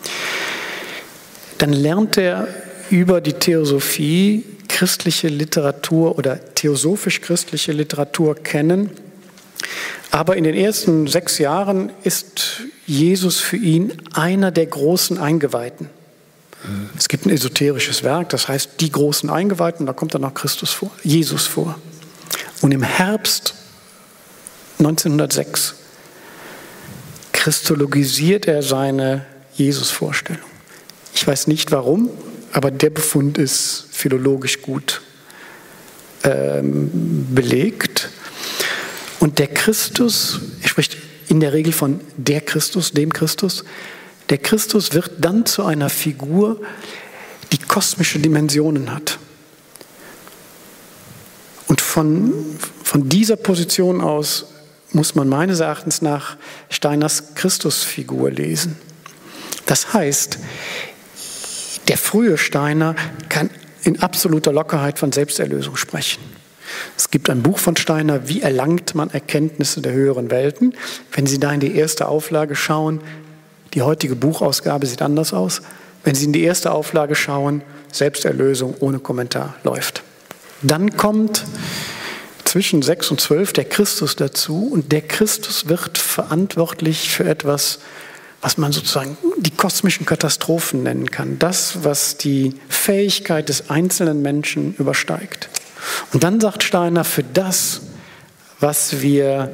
Dann lernt er über die Theosophie christliche Literatur oder theosophisch-christliche Literatur kennen. Aber in den ersten 6 Jahren ist Jesus für ihn einer der großen Eingeweihten. Es gibt ein esoterisches Werk, das heißt die großen Eingeweihten, da kommt dann noch Jesus vor. Und im Herbst 1906 christologisiert er seine Jesus-Vorstellung. Ich weiß nicht warum, aber der Befund ist philologisch gut belegt. Und der Christus, er spricht in der Regel von der Christus, dem Christus, der Christus wird dann zu einer Figur, die kosmische Dimensionen hat. Und von dieser Position aus muss man meines Erachtens nach Steiners Christusfigur lesen. Das heißt, der frühe Steiner kann in absoluter Lockerheit von Selbsterlösung sprechen. Es gibt ein Buch von Steiner, Wie erlangt man Erkenntnisse der höheren Welten? Wenn Sie da in die erste Auflage schauen, die heutige Buchausgabe sieht anders aus. Wenn Sie in die erste Auflage schauen, Selbsterlösung ohne Kommentar läuft. Dann kommt zwischen 6 und 12 der Christus dazu und der Christus wird verantwortlich für etwas, was man sozusagen die kosmischen Katastrophen nennen kann. Das, was die Fähigkeit des einzelnen Menschen übersteigt. Und dann sagt Steiner, für das, was wir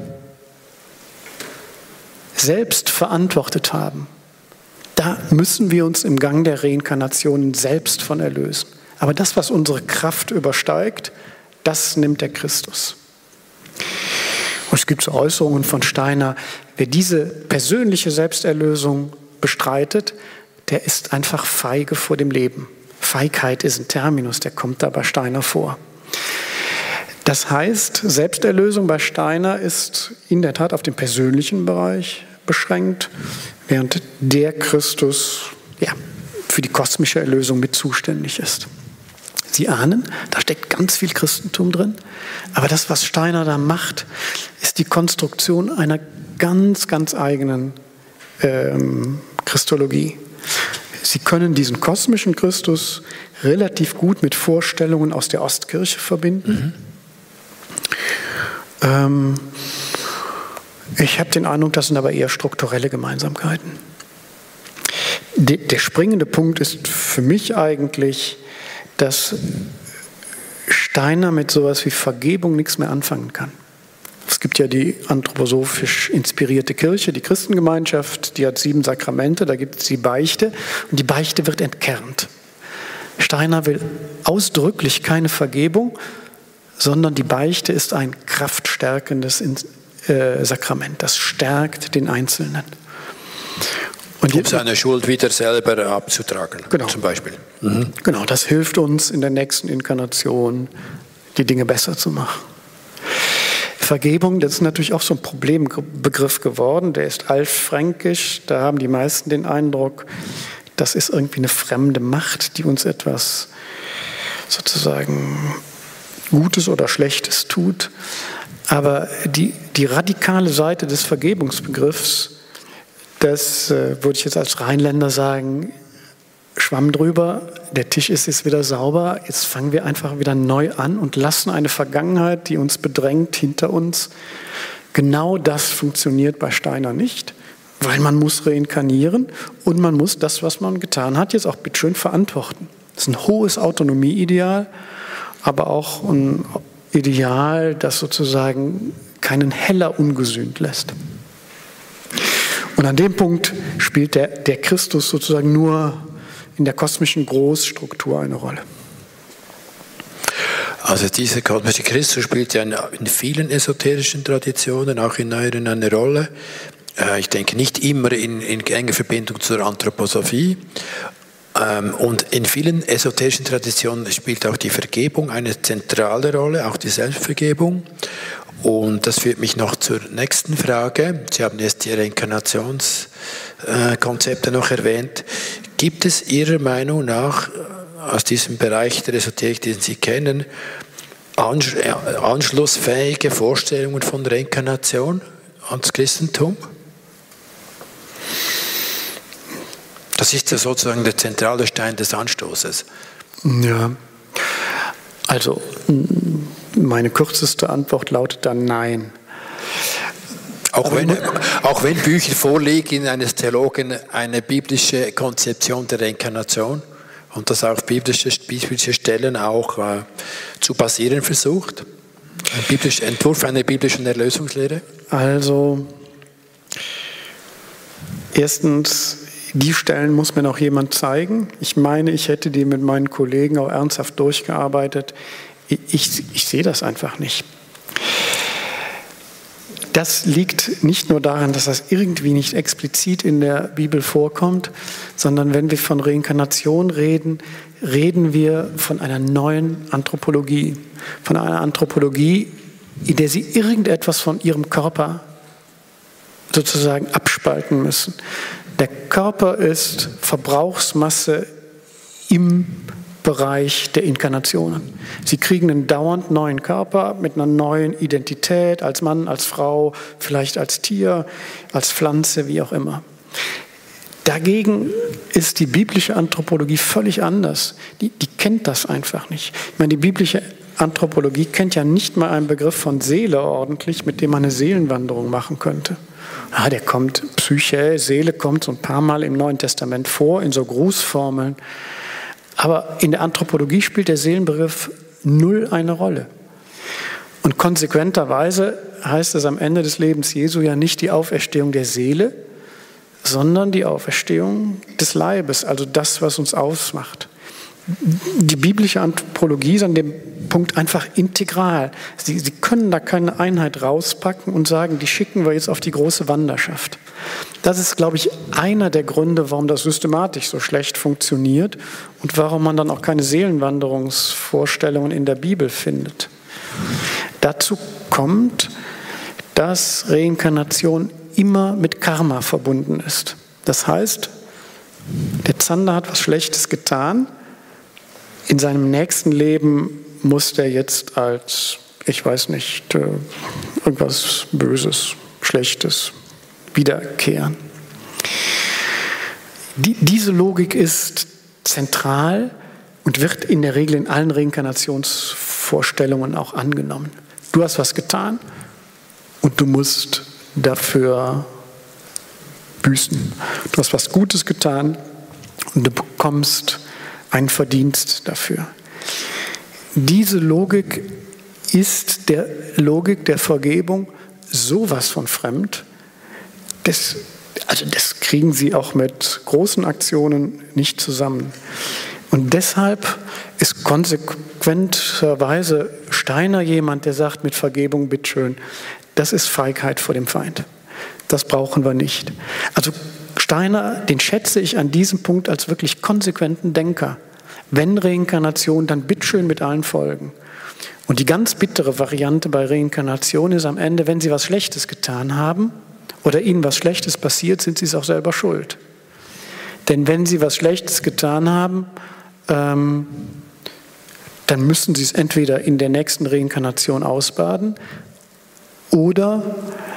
selbst verantwortet haben, da müssen wir uns im Gang der Reinkarnation selbst von erlösen. Aber das, was unsere Kraft übersteigt, das nimmt der Christus. Und es gibt so Äußerungen von Steiner, wer diese persönliche Selbsterlösung bestreitet, der ist einfach feige vor dem Leben. Feigheit ist ein Terminus, der kommt da bei Steiner vor. Das heißt, Selbsterlösung bei Steiner ist in der Tat auf den persönlichen Bereich beschränkt, während der Christus für die kosmische Erlösung mit zuständig ist. Sie ahnen, da steckt ganz viel Christentum drin, aber das, was Steiner da macht, ist die Konstruktion einer ganz, ganz eigenen Christologie. Sie können diesen kosmischen Christus relativ gut mit Vorstellungen aus der Ostkirche verbinden. Ich habe den Eindruck, das sind aber eher strukturelle Gemeinsamkeiten. Der springende Punkt ist für mich eigentlich, dass Steiner mit sowas wie Vergebung nichts mehr anfangen kann. Es gibt ja die anthroposophisch inspirierte Kirche, die Christengemeinschaft, die hat 7 Sakramente, da gibt es die Beichte und die Beichte wird entkernt. Steiner will ausdrücklich keine Vergebung, sondern die Beichte ist ein kraftstärkendes Sakrament, das stärkt den Einzelnen. Und um seine Schuld wieder selber abzutragen, genau. Zum Beispiel. Genau, das hilft uns in der nächsten Inkarnation, die Dinge besser zu machen. Vergebung, das ist natürlich auch so ein Problembegriff geworden, der ist altfränkisch, da haben die meisten den Eindruck, das ist irgendwie eine fremde Macht, die uns etwas sozusagen Gutes oder Schlechtes tut. Aber die radikale Seite des Vergebungsbegriffs, das würde ich jetzt als Rheinländer sagen, Schwamm drüber, der Tisch ist jetzt wieder sauber, jetzt fangen wir einfach wieder neu an und lassen eine Vergangenheit, die uns bedrängt, hinter uns. Genau das funktioniert bei Steiner nicht, weil man muss reinkarnieren und man muss das, was man getan hat, jetzt auch bitteschön verantworten. Das ist ein hohes Autonomieideal, aber auch ein Ideal, das sozusagen keinen Heller ungesühnt lässt. Und an dem Punkt spielt der Christus sozusagen nur in der kosmischen Großstruktur eine Rolle. Also dieser kosmische Christus spielt ja in vielen esoterischen Traditionen, auch in neueren, eine Rolle. Ich denke nicht immer in enger Verbindung zur Anthroposophie. Und in vielen esoterischen Traditionen spielt auch die Vergebung eine zentrale Rolle, auch die Selbstvergebung. Und das führt mich noch zur nächsten Frage. Sie haben jetzt die Reinkarnationskonzepte noch erwähnt. Gibt es Ihrer Meinung nach aus diesem Bereich der Esoterik, den Sie kennen, anschlussfähige Vorstellungen von Reinkarnation ans Christentum? Das ist ja sozusagen der zentrale Stein des Anstoßes. Ja, also meine kürzeste Antwort lautet dann nein. Auch wenn Bücher vorliegen eines Theologen, eine biblische Konzeption der Reinkarnation und das auf biblische Stellen auch zu basieren versucht? Ein Entwurf einer biblischen Erlösungslehre? Also, erstens, die Stellen muss mir noch jemand zeigen. Ich meine, ich hätte die mit meinen Kollegen auch ernsthaft durchgearbeitet. Ich sehe das einfach nicht. Das liegt nicht nur daran, dass das irgendwie nicht explizit in der Bibel vorkommt, sondern wenn wir von Reinkarnation reden, reden wir von einer neuen Anthropologie. Von einer Anthropologie, in der sie irgendetwas von ihrem Körper sozusagen abspalten müssen. Der Körper ist Verbrauchsmasse im Bereich der Inkarnationen. Sie kriegen einen dauernd neuen Körper mit einer neuen Identität, als Mann, als Frau, vielleicht als Tier, als Pflanze, wie auch immer. Dagegen ist die biblische Anthropologie völlig anders. Die kennt das einfach nicht. Ich meine, die biblische Anthropologie kennt ja nicht mal einen Begriff von Seele ordentlich, mit dem man eine Seelenwanderung machen könnte. Der kommt, Psyche, Seele kommt so ein paar Mal im Neuen Testament vor, in so Grußformeln. Aber in der Anthropologie spielt der Seelenbegriff null eine Rolle. Und konsequenterweise heißt es am Ende des Lebens Jesu ja nicht die Auferstehung der Seele, sondern die Auferstehung des Leibes, also das, was uns ausmacht. Die biblische Anthropologie ist an dem Punkt einfach integral. Sie können da keine Einheit rauspacken und sagen, die schicken wir jetzt auf die große Wanderschaft. Das ist, glaube ich, einer der Gründe, warum das systematisch so schlecht funktioniert und warum man dann auch keine Seelenwanderungsvorstellungen in der Bibel findet. Dazu kommt, dass Reinkarnation immer mit Karma verbunden ist. Das heißt, der Zander hat was Schlechtes getan. In seinem nächsten Leben muss der jetzt als, ich weiß nicht, irgendwas Böses, Schlechtes wiederkehren. Diese Logik ist zentral und wird in der Regel in allen Reinkarnationsvorstellungen auch angenommen. Du hast was getan und du musst dafür büßen. Du hast was Gutes getan und du bekommst einen Verdienst dafür. Diese Logik ist der Logik der Vergebung sowas von fremd. Das kriegen sie auch mit großen Aktionen nicht zusammen. Und deshalb ist konsequenterweise Steiner jemand, der sagt mit Vergebung, bitteschön, das ist Feigheit vor dem Feind. Das brauchen wir nicht. Also Steiner, den schätze ich an diesem Punkt als wirklich konsequenten Denker. Wenn Reinkarnation, dann bitteschön mit allen Folgen. Und die ganz bittere Variante bei Reinkarnation ist am Ende, wenn Sie was Schlechtes getan haben oder Ihnen was Schlechtes passiert, sind Sie es auch selber schuld. Denn wenn Sie was Schlechtes getan haben, dann müssen Sie es entweder in der nächsten Reinkarnation ausbaden oder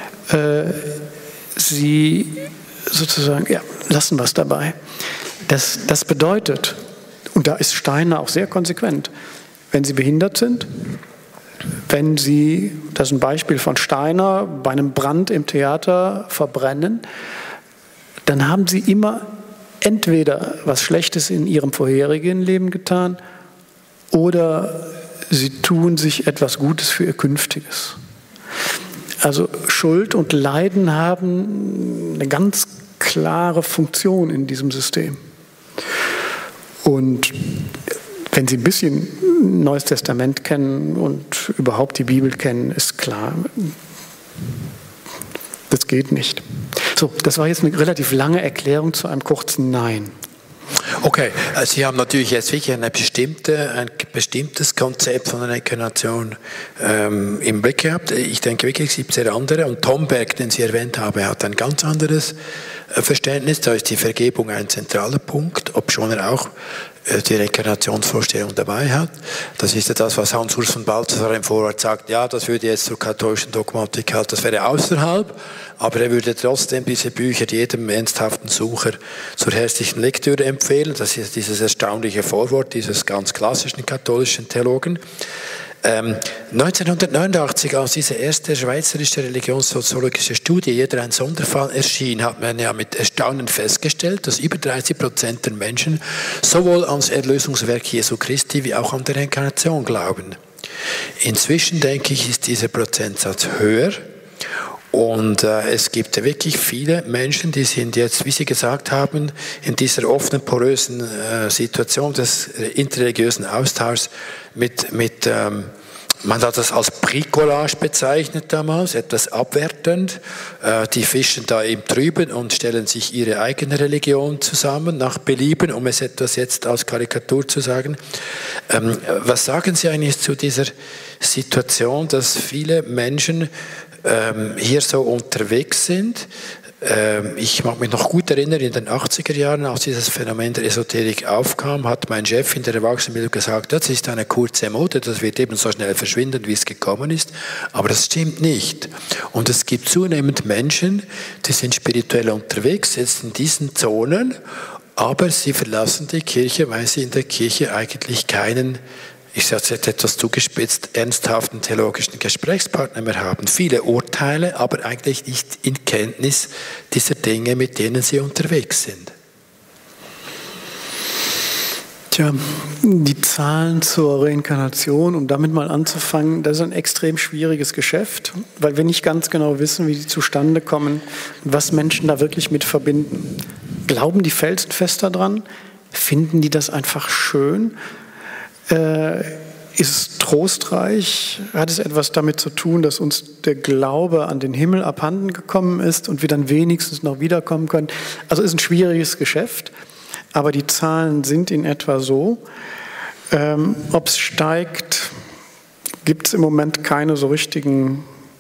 Sie sozusagen, lassen was dabei. Das bedeutet, und da ist Steiner auch sehr konsequent, wenn Sie behindert sind, wenn Sie, das ist ein Beispiel von Steiner, bei einem Brand im Theater verbrennen, dann haben sie immer entweder was Schlechtes in ihrem vorherigen Leben getan oder sie tun sich etwas Gutes für ihr Künftiges. Also Schuld und Leiden haben eine ganz klare Funktion in diesem System. Und wenn Sie ein bisschen Neues Testament kennen und überhaupt die Bibel kennen, ist klar, das geht nicht. So, das war jetzt eine relativ lange Erklärung zu einem kurzen Nein. Okay, also Sie haben natürlich jetzt wirklich ein bestimmtes Konzept von einer Inkarnation im Blick gehabt. Ich denke wirklich, es gibt sehr andere. Und Thomberg, den Sie erwähnt haben, hat ein ganz anderes Verständnis. Da ist die Vergebung ein zentraler Punkt, obschon er auch die Reinkarnationsvorstellung dabei hat. Das ist ja das, was Hans-Urs von Balthasar im Vorwort sagt, ja, das würde jetzt zur katholischen Dogmatik halt, das wäre außerhalb, aber er würde trotzdem diese Bücher jedem ernsthaften Sucher zur herzlichen Lektüre empfehlen. Das ist dieses erstaunliche Vorwort dieses ganz klassischen katholischen Theologen. 1989, als diese erste schweizerische religionssoziologische Studie Jeder ein Sonderfall erschien, hat man ja mit Erstaunen festgestellt, dass über 30% der Menschen sowohl ans Erlösungswerk Jesu Christi wie auch an der Inkarnation glauben. Inzwischen, denke ich, ist dieser Prozentsatz höher. Und es gibt wirklich viele Menschen, die sind jetzt, wie Sie gesagt haben, in dieser offenen, porösen Situation des interreligiösen Austauschs man hat das als Bricolage bezeichnet damals, etwas abwertend. Die fischen da im Trüben und stellen sich ihre eigene Religion zusammen, nach Belieben, um es etwas jetzt als Karikatur zu sagen. Was sagen Sie eigentlich zu dieser Situation, dass viele Menschen hier so unterwegs sind? Ich mag mich noch gut erinnern, in den 80er Jahren, als dieses Phänomen der Esoterik aufkam, hat mein Chef in der Erwachsenenbildung gesagt, das ist eine kurze Mode, das wird eben so schnell verschwinden, wie es gekommen ist. Aber das stimmt nicht. Und es gibt zunehmend Menschen, die sind spirituell unterwegs, jetzt in diesen Zonen, aber sie verlassen die Kirche, weil sie in der Kirche eigentlich keinen, ich sage jetzt etwas zugespitzt, ernsthaften theologischen Gesprächspartner mehr haben. Viele Urteile, aber eigentlich nicht in Kenntnis dieser Dinge, mit denen sie unterwegs sind. Tja, die Zahlen zur Reinkarnation, um damit mal anzufangen, das ist ein extrem schwieriges Geschäft, weil wir nicht ganz genau wissen, wie die zustande kommen und was Menschen da wirklich mit verbinden. Glauben die felsenfest daran? Finden die das einfach schön? Ist es trostreich? Hat es etwas damit zu tun, dass uns der Glaube an den Himmel abhanden gekommen ist und wir dann wenigstens noch wiederkommen können? Also ist ein schwieriges Geschäft, aber die Zahlen sind in etwa so. Ob es steigt, gibt es im Moment keine so richtigen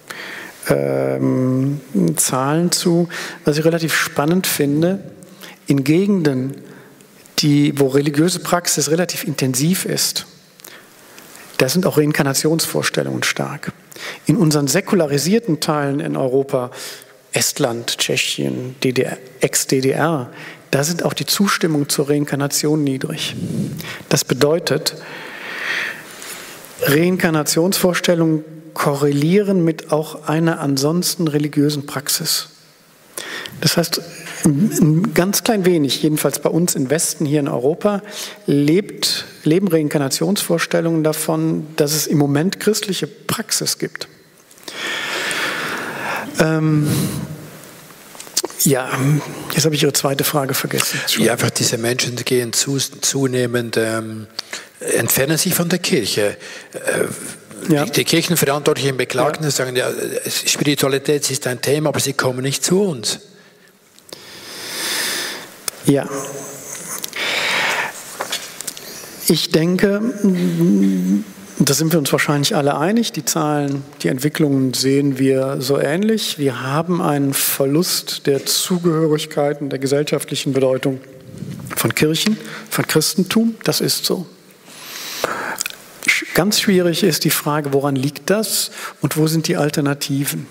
Zahlen zu. Was ich relativ spannend finde, in Gegenden, wo religiöse Praxis relativ intensiv ist, da sind auch Reinkarnationsvorstellungen stark. In unseren säkularisierten Teilen in Europa, Estland, Tschechien, DDR, Ex-DDR, da sind auch die Zustimmung zur Reinkarnation niedrig. Das bedeutet, Reinkarnationsvorstellungen korrelieren mit auch einer ansonsten religiösen Praxis. Das heißt, ein ganz klein wenig, jedenfalls bei uns im Westen, hier in Europa, leben Reinkarnationsvorstellungen davon, dass es im Moment christliche Praxis gibt. Ja, jetzt habe ich Ihre zweite Frage vergessen. Ja, einfach diese Menschen gehen zunehmend, entfernen sich von der Kirche. Ja. Die Kirchenverantwortlichen beklagen, sagen, ja, Spiritualität ist ein Thema, aber sie kommen nicht zu uns. Ja, ich denke, da sind wir uns wahrscheinlich alle einig, die Zahlen, die Entwicklungen sehen wir so ähnlich. Wir haben einen Verlust der Zugehörigkeit und der gesellschaftlichen Bedeutung von Kirchen, von Christentum, das ist so. Ganz schwierig ist die Frage, woran liegt das und wo sind die Alternativen?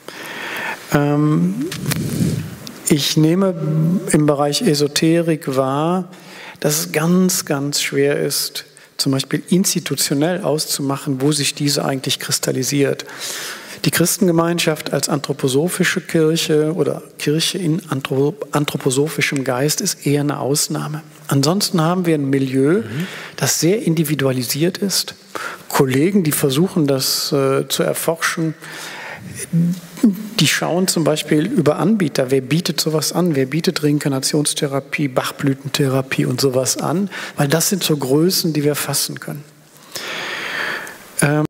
Ich nehme im Bereich Esoterik wahr, dass es ganz, ganz schwer ist, zum Beispiel institutionell auszumachen, wo sich diese eigentlich kristallisiert. Die Christengemeinschaft als anthroposophische Kirche oder Kirche in anthroposophischem Geist ist eher eine Ausnahme. Ansonsten haben wir ein Milieu, das sehr individualisiert ist. Kollegen, die versuchen, das zu erforschen, die schauen zum Beispiel über Anbieter. Wer bietet sowas an? Wer bietet Reinkarnationstherapie, Bachblütentherapie und sowas an? Weil das sind so Größen, die wir fassen können.